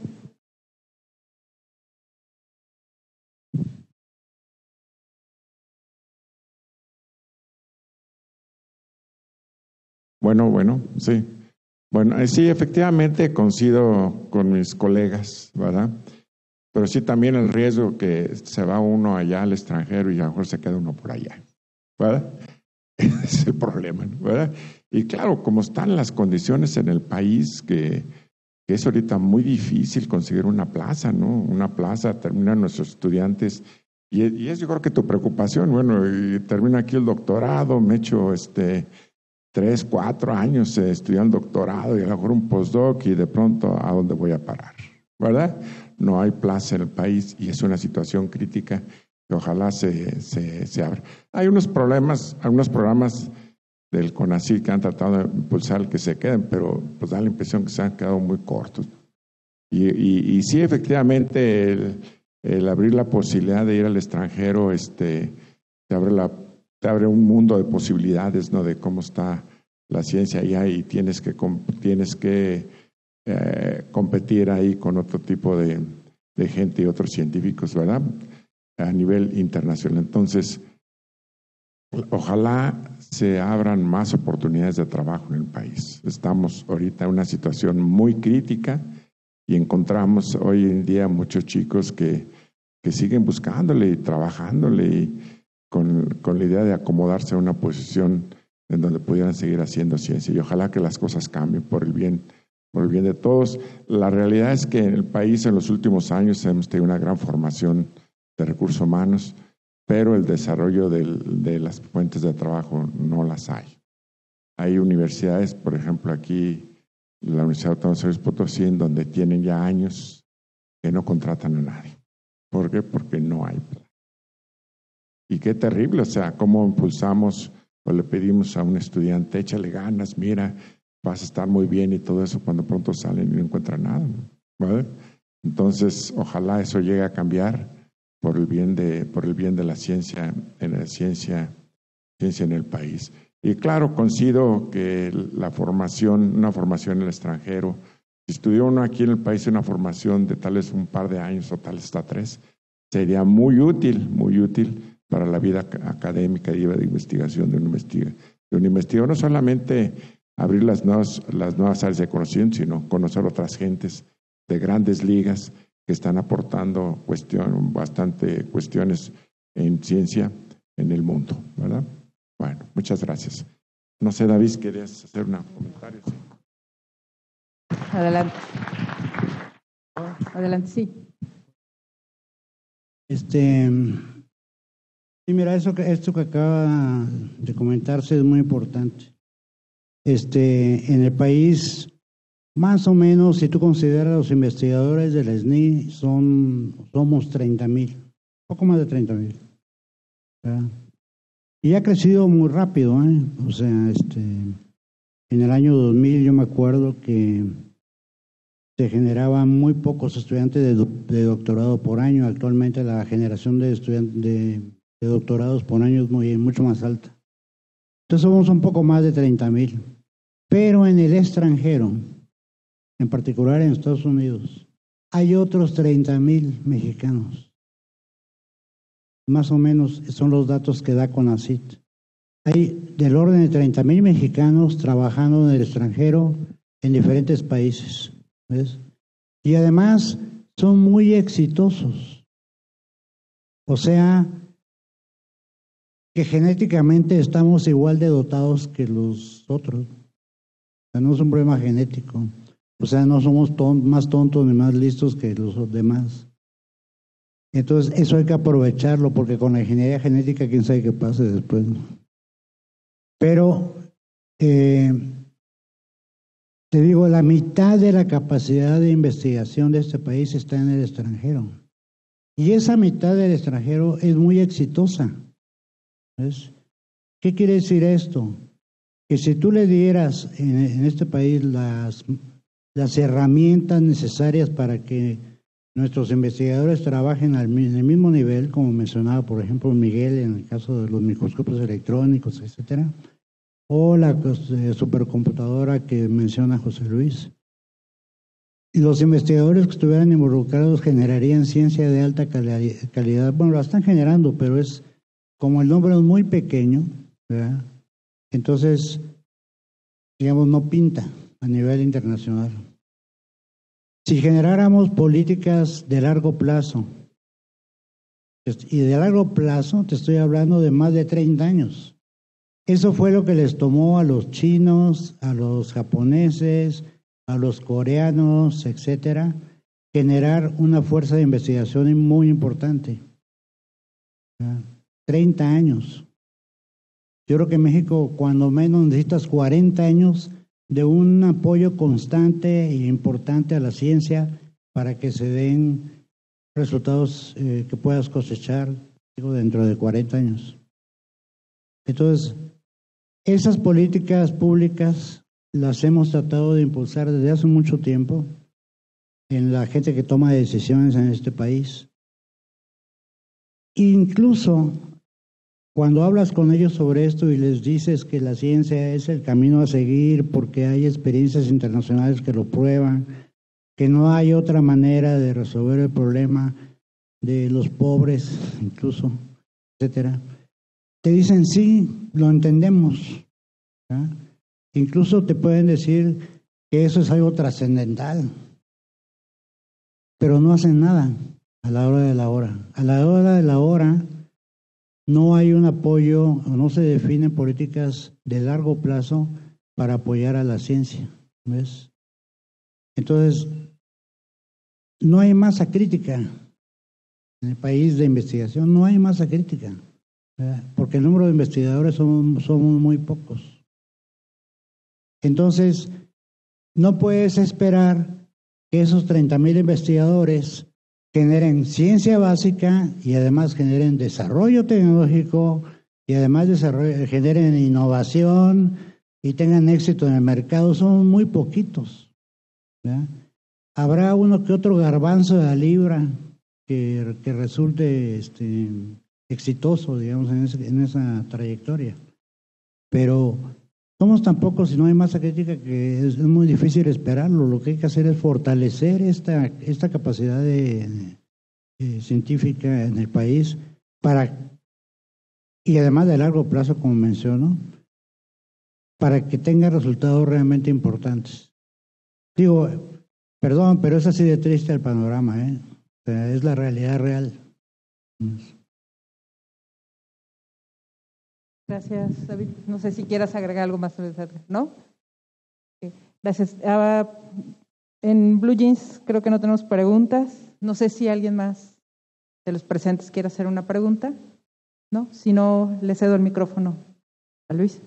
Bueno, bueno, sí. Bueno, eh, sí, efectivamente coincido con mis colegas, ¿verdad? Pero sí también el riesgo que se va uno allá al extranjero y a lo mejor se queda uno por allá, ¿verdad? Ese es el problema, ¿verdad? Y claro, como están las condiciones en el país, que, que es ahorita muy difícil conseguir una plaza, ¿no? Una plaza, terminan nuestros estudiantes, y, y es yo creo que tu preocupación, bueno, y termina aquí el doctorado, me echo este... tres, cuatro años eh, estudiando doctorado y a lo mejor un postdoc y de pronto ¿a dónde voy a parar? ¿Verdad? No hay plaza en el país y es una situación crítica que ojalá se, se, se abra. Hay unos problemas, algunos programas del CONACYT que han tratado de impulsar que se queden, pero pues da la impresión que se han quedado muy cortos. Y, y, y sí, efectivamente, el, el abrir la posibilidad de ir al extranjero este, te abre la te abre un mundo de posibilidades, ¿no? De cómo está la ciencia allá y tienes que, tienes que eh, competir ahí con otro tipo de, de gente y otros científicos, ¿verdad? A nivel internacional. Entonces, ojalá se abran más oportunidades de trabajo en el país. Estamos ahorita en una situación muy crítica y encontramos hoy en día muchos chicos que, que siguen buscándole y trabajándole y Con, con la idea de acomodarse a una posición en donde pudieran seguir haciendo ciencia. Y ojalá que las cosas cambien por el bien, por el bien de todos. La realidad es que en el país en los últimos años hemos tenido una gran formación de recursos humanos, pero el desarrollo del, de las fuentes de trabajo no las hay. Hay universidades, por ejemplo, aquí, la Universidad Autónoma de San Luis Potosí, en donde tienen ya años que no contratan a nadie. ¿Por qué? Porque no hay plan. Y qué terrible, o sea, cómo impulsamos o le pedimos a un estudiante, échale ganas, mira, vas a estar muy bien y todo eso, cuando pronto salen y no encuentran nada, ¿vale? Entonces, ojalá eso llegue a cambiar por el bien de, por el bien de la ciencia, en la ciencia, ciencia en el país. Y claro, coincido que la formación, una formación en el extranjero, si estudió uno aquí en el país una formación de tal vez un par de años o tal vez hasta tres, sería muy útil, muy útil para la vida académica y de investigación de un investigador. De un investigador no solamente abrir las nuevas, las nuevas áreas de conocimiento, sino conocer otras gentes de grandes ligas que están aportando cuestión, bastante cuestiones en ciencia en el mundo, ¿verdad? Bueno, muchas gracias. No sé, David, ¿querías hacer un comentario? Sí. Adelante. Adelante, sí. Este... Sí, mira, eso que, esto que acaba de comentarse es muy importante. Este, en el país, más o menos, si tú consideras los investigadores del S N I, son, somos treinta mil, poco más de treinta mil. Y ha crecido muy rápido, ¿eh? O sea, este, en el año dos mil yo me acuerdo que se generaban muy pocos estudiantes de, de doctorado por año. Actualmente la generación de estudiantes de de de doctorados por año es muy, mucho más alta. Entonces somos un poco más de treinta mil. Pero en el extranjero, en particular en Estados Unidos, hay otros treinta mil mexicanos. Más o menos son los datos que da CONACYT. Hay del orden de treinta mil mexicanos trabajando en el extranjero en diferentes países, ¿ves? Y además son muy exitosos. O sea, que genéticamente estamos igual de dotados que los otros. O sea, no es un problema genético. O sea, no somos ton- más tontos ni más listos que los demás. Entonces, eso hay que aprovecharlo, porque con la ingeniería genética, quién sabe qué pase después. Pero, eh, te digo, la mitad de la capacidad de investigación de este país está en el extranjero. Y esa mitad del extranjero es muy exitosa. ¿Ves? ¿Qué quiere decir esto? Que si tú le dieras en, en este país las, las herramientas necesarias para que nuestros investigadores trabajen al, en el mismo nivel, como mencionaba, por ejemplo, Miguel, en el caso de los microscopios electrónicos, etcétera, o la eh, supercomputadora que menciona José Luis. Y los investigadores que estuvieran involucrados generarían ciencia de alta cali- calidad. Bueno, la están generando, pero es como el nombre es muy pequeño, ¿verdad? Entonces, digamos, no pinta a nivel internacional. Si generáramos políticas de largo plazo, y de largo plazo te estoy hablando de más de treinta años, eso fue lo que les tomó a los chinos, a los japoneses, a los coreanos, etcétera, generar una fuerza de investigación muy importante. treinta años. Yo creo que en México, cuando menos, necesitas cuarenta años de un apoyo constante e importante a la ciencia para que se den resultados eh, que puedas cosechar, digo, dentro de cuarenta años. Entonces, esas políticas públicas las hemos tratado de impulsar desde hace mucho tiempo en la gente que toma decisiones en este país. Incluso cuando hablas con ellos sobre esto y les dices que la ciencia es el camino a seguir porque hay experiencias internacionales que lo prueban, que no hay otra manera de resolver el problema de los pobres, incluso, etcétera, te dicen sí, lo entendemos. ¿Ah? Incluso te pueden decir que eso es algo trascendental, pero no hacen nada a la hora de la hora. A la hora de la hora no hay un apoyo, o no se definen políticas de largo plazo para apoyar a la ciencia, ¿ves? Entonces, no hay masa crítica en el país de investigación, no hay masa crítica, ¿verdad? Porque el número de investigadores son, son muy pocos. Entonces, no puedes esperar que esos treinta mil investigadores generen ciencia básica y además generen desarrollo tecnológico y además desarrollo, generen innovación y tengan éxito en el mercado. Son muy poquitos, ¿verdad? Habrá uno que otro garbanzo de la libra que, que resulte este, exitoso, digamos, en, ese, en esa trayectoria. Pero somos tan pocos y no hay masa crítica que es, es muy difícil esperarlo. Lo que hay que hacer es fortalecer esta, esta capacidad de, de científica en el país para, y además de largo plazo, como menciono, para que tenga resultados realmente importantes. Digo, perdón, pero es así de triste el panorama, ¿eh? O sea, es la realidad real. Gracias, David. No sé si quieras agregar algo más, ¿no? Gracias. Uh, en Blue Jeans creo que no tenemos preguntas. No sé si alguien más de los presentes quiere hacer una pregunta. ¿No? Si no, le cedo el micrófono a Luis.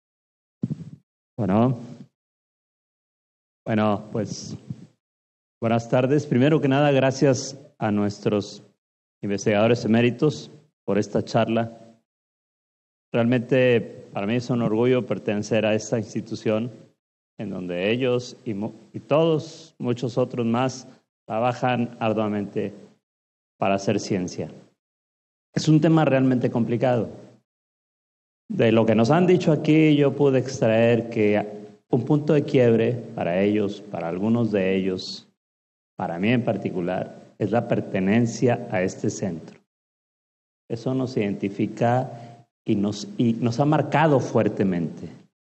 Bueno, bueno, pues buenas tardes. Primero que nada, gracias a nuestros investigadores eméritos por esta charla. Realmente para mí es un orgullo pertenecer a esta institución en donde ellos y, y todos, muchos otros más, trabajan arduamente para hacer ciencia. es un tema realmente complicado. De lo que nos han dicho aquí, yo pude extraer que un punto de quiebre para ellos, para algunos de ellos, para mí en particular, es la pertenencia a este centro. Eso nos identifica y nos, y nos ha marcado fuertemente.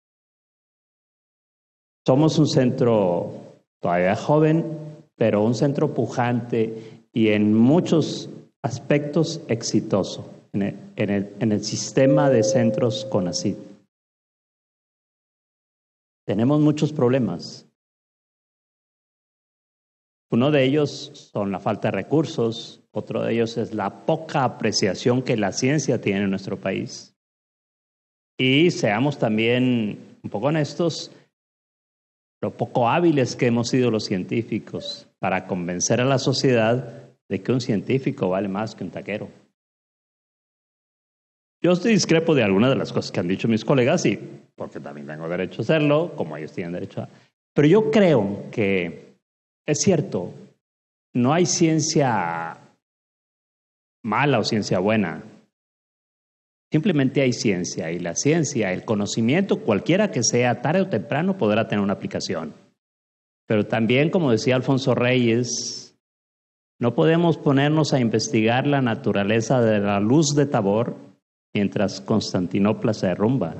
Somos un centro todavía joven, pero un centro pujante y en muchos aspectos exitoso en el, en el, en el sistema de centros CONACYT. Tenemos muchos problemas. Uno de ellos son la falta de recursos, otro de ellos es la poca apreciación que la ciencia tiene en nuestro país. Y seamos también un poco honestos, lo poco hábiles que hemos sido los científicos para convencer a la sociedad de que un científico vale más que un taquero. Yo estoy discrepo de algunas de las cosas que han dicho mis colegas, y porque también tengo derecho a hacerlo, como ellos tienen derecho a... Pero yo creo que es cierto, no hay ciencia mala o ciencia buena. Simplemente hay ciencia, y la ciencia, el conocimiento, cualquiera que sea, tarde o temprano podrá tener una aplicación. Pero también, como decía Alfonso Reyes, no podemos ponernos a investigar la naturaleza de la luz de Tabor mientras Constantinopla se derrumba.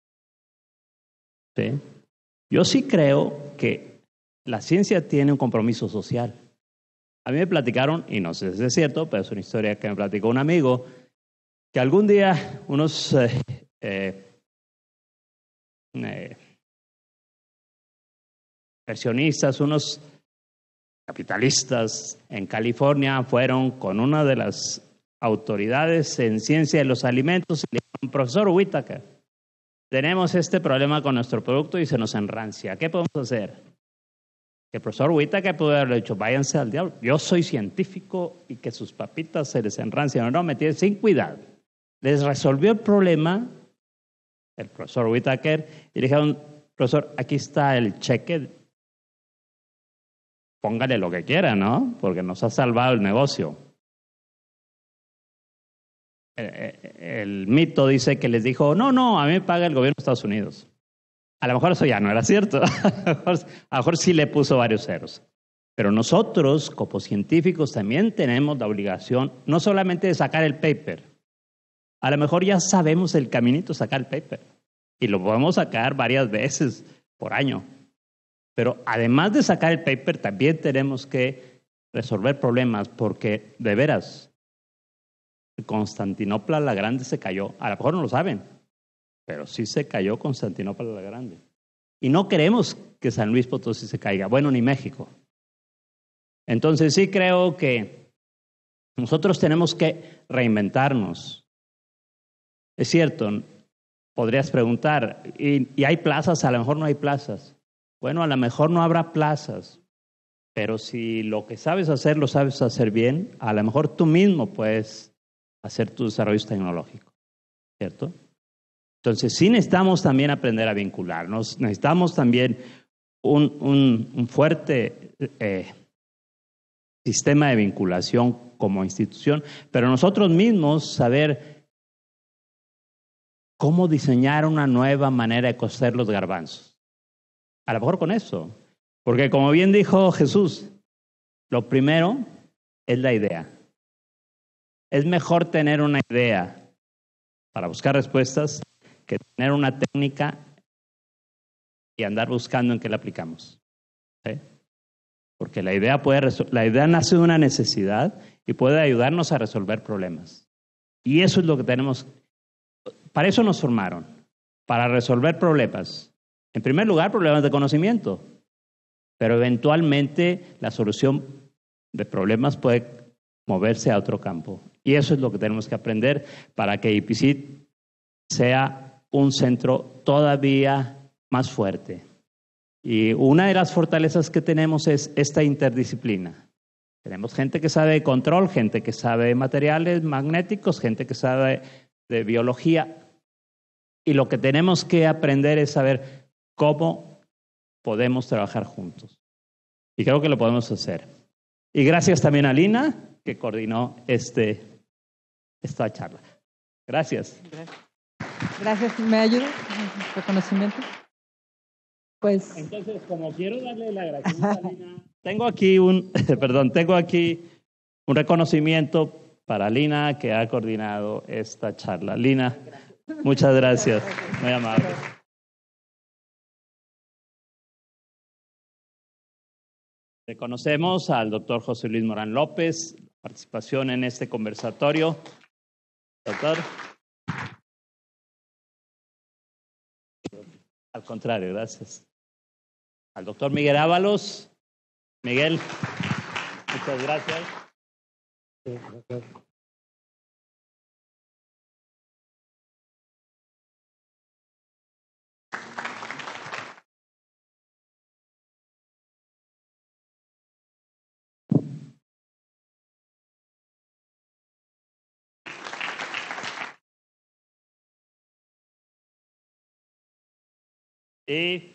¿Sí? Yo sí creo que la ciencia tiene un compromiso social. A mí me platicaron, y no sé si es cierto, pero es una historia que me platicó un amigo, que algún día unos eh, eh, eh, inversionistas, unos capitalistas en California fueron con una de las autoridades en ciencia de los alimentos y le dijeron: profesor Whittaker, tenemos este problema con nuestro producto y se nos enrancia. ¿Qué podemos hacer? El profesor Whittaker pudo haberle dicho: váyanse al diablo, yo soy científico y que sus papitas se les enrancian. No, no, me tienen sin cuidado. Les resolvió el problema el profesor Whittaker y le dijeron: profesor, aquí está el cheque, póngale lo que quiera, ¿no? Porque nos ha salvado el negocio. El, el mito dice que les dijo: no, no, a mí me paga el gobierno de Estados Unidos. A lo mejor eso ya no era cierto. A lo mejor sí le puso varios ceros. Pero nosotros, como científicos, también tenemos la obligación no solamente de sacar el paper. A lo mejor ya sabemos el caminito sacar el paper. Y lo podemos sacar varias veces por año. Pero además de sacar el paper, también tenemos que resolver problemas, porque de veras, Constantinopla la Grande se cayó. A lo mejor no lo saben, pero sí se cayó Constantinopla la Grande. Y no queremos que San Luis Potosí se caiga, bueno, ni México. Entonces sí creo que nosotros tenemos que reinventarnos. Es cierto, podrías preguntar, ¿y, y hay plazas? A lo mejor no hay plazas. Bueno, a lo mejor no habrá plazas, pero si lo que sabes hacer lo sabes hacer bien, a lo mejor tú mismo puedes hacer tus desarrollos tecnológicos, ¿cierto? Entonces sí necesitamos también aprender a vincularnos, necesitamos también un, un, un fuerte eh, sistema de vinculación como institución, pero nosotros mismos saber cómo diseñar una nueva manera de cocer los garbanzos. A lo mejor con eso, porque como bien dijo Jesús, lo primero es la idea. Es mejor tener una idea para buscar respuestas que tener una técnica y andar buscando en qué la aplicamos. ¿Sí? Porque la idea, puede la idea nace de una necesidad y puede ayudarnos a resolver problemas. Y eso es lo que tenemos. Para eso nos formaron, para resolver problemas. En primer lugar, problemas de conocimiento, pero eventualmente la solución de problemas puede moverse a otro campo. Y eso es lo que tenemos que aprender para que I P C I T sea un centro todavía más fuerte. Y una de las fortalezas que tenemos es esta interdisciplina. Tenemos gente que sabe de control, gente que sabe de materiales magnéticos, gente que sabe de biología. Y lo que tenemos que aprender es saber cómo podemos trabajar juntos. Y creo que lo podemos hacer. Y gracias también a Lina, que coordinó este esta charla. Gracias. Gracias. ¿Me ayuda? ¿Reconocimiento? Pues. Entonces, como quiero darle la gracias a Lina, tengo aquí un, perdón, tengo aquí un reconocimiento para Lina, que ha coordinado esta charla. Lina, muchas gracias. Muy amable. Reconocemos al doctor José Luis Morán López, participación en este conversatorio. Doctor. Al contrario, gracias. Al doctor Miguel Ábalos. Miguel, muchas gracias. Y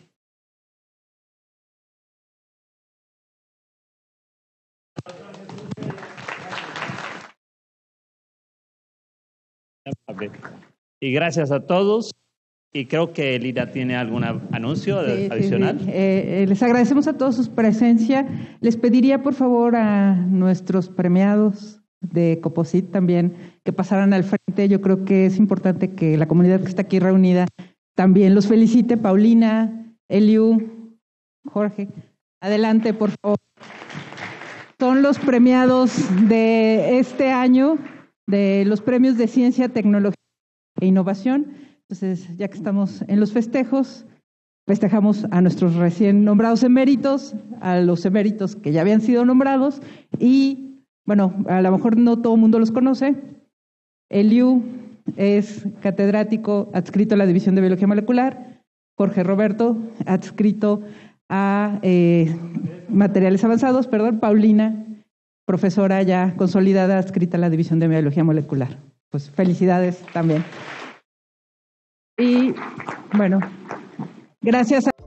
Y gracias a todos. Y creo que Lina tiene algún anuncio sí, adicional. Sí, sí. Eh, eh, les agradecemos a todos su presencia. Les pediría, por favor, a nuestros premiados de Coposit también que pasaran al frente. Yo creo que es importante que la comunidad que está aquí reunida también los felicite. Paulina, Eliu, Jorge, adelante, por favor. Son los premiados de este año de los premios de Ciencia, Tecnología e Innovación. Entonces, ya que estamos en los festejos, festejamos a nuestros recién nombrados eméritos, a los eméritos que ya habían sido nombrados y, bueno, a lo mejor no todo el mundo los conoce. Eliu es catedrático adscrito a la División de Biología Molecular. Jorge Roberto, adscrito a eh, Materiales Avanzados, perdón. Paulina, profesora ya consolidada, adscrita a la División de Biología Molecular. Pues felicidades también. Y bueno, gracias a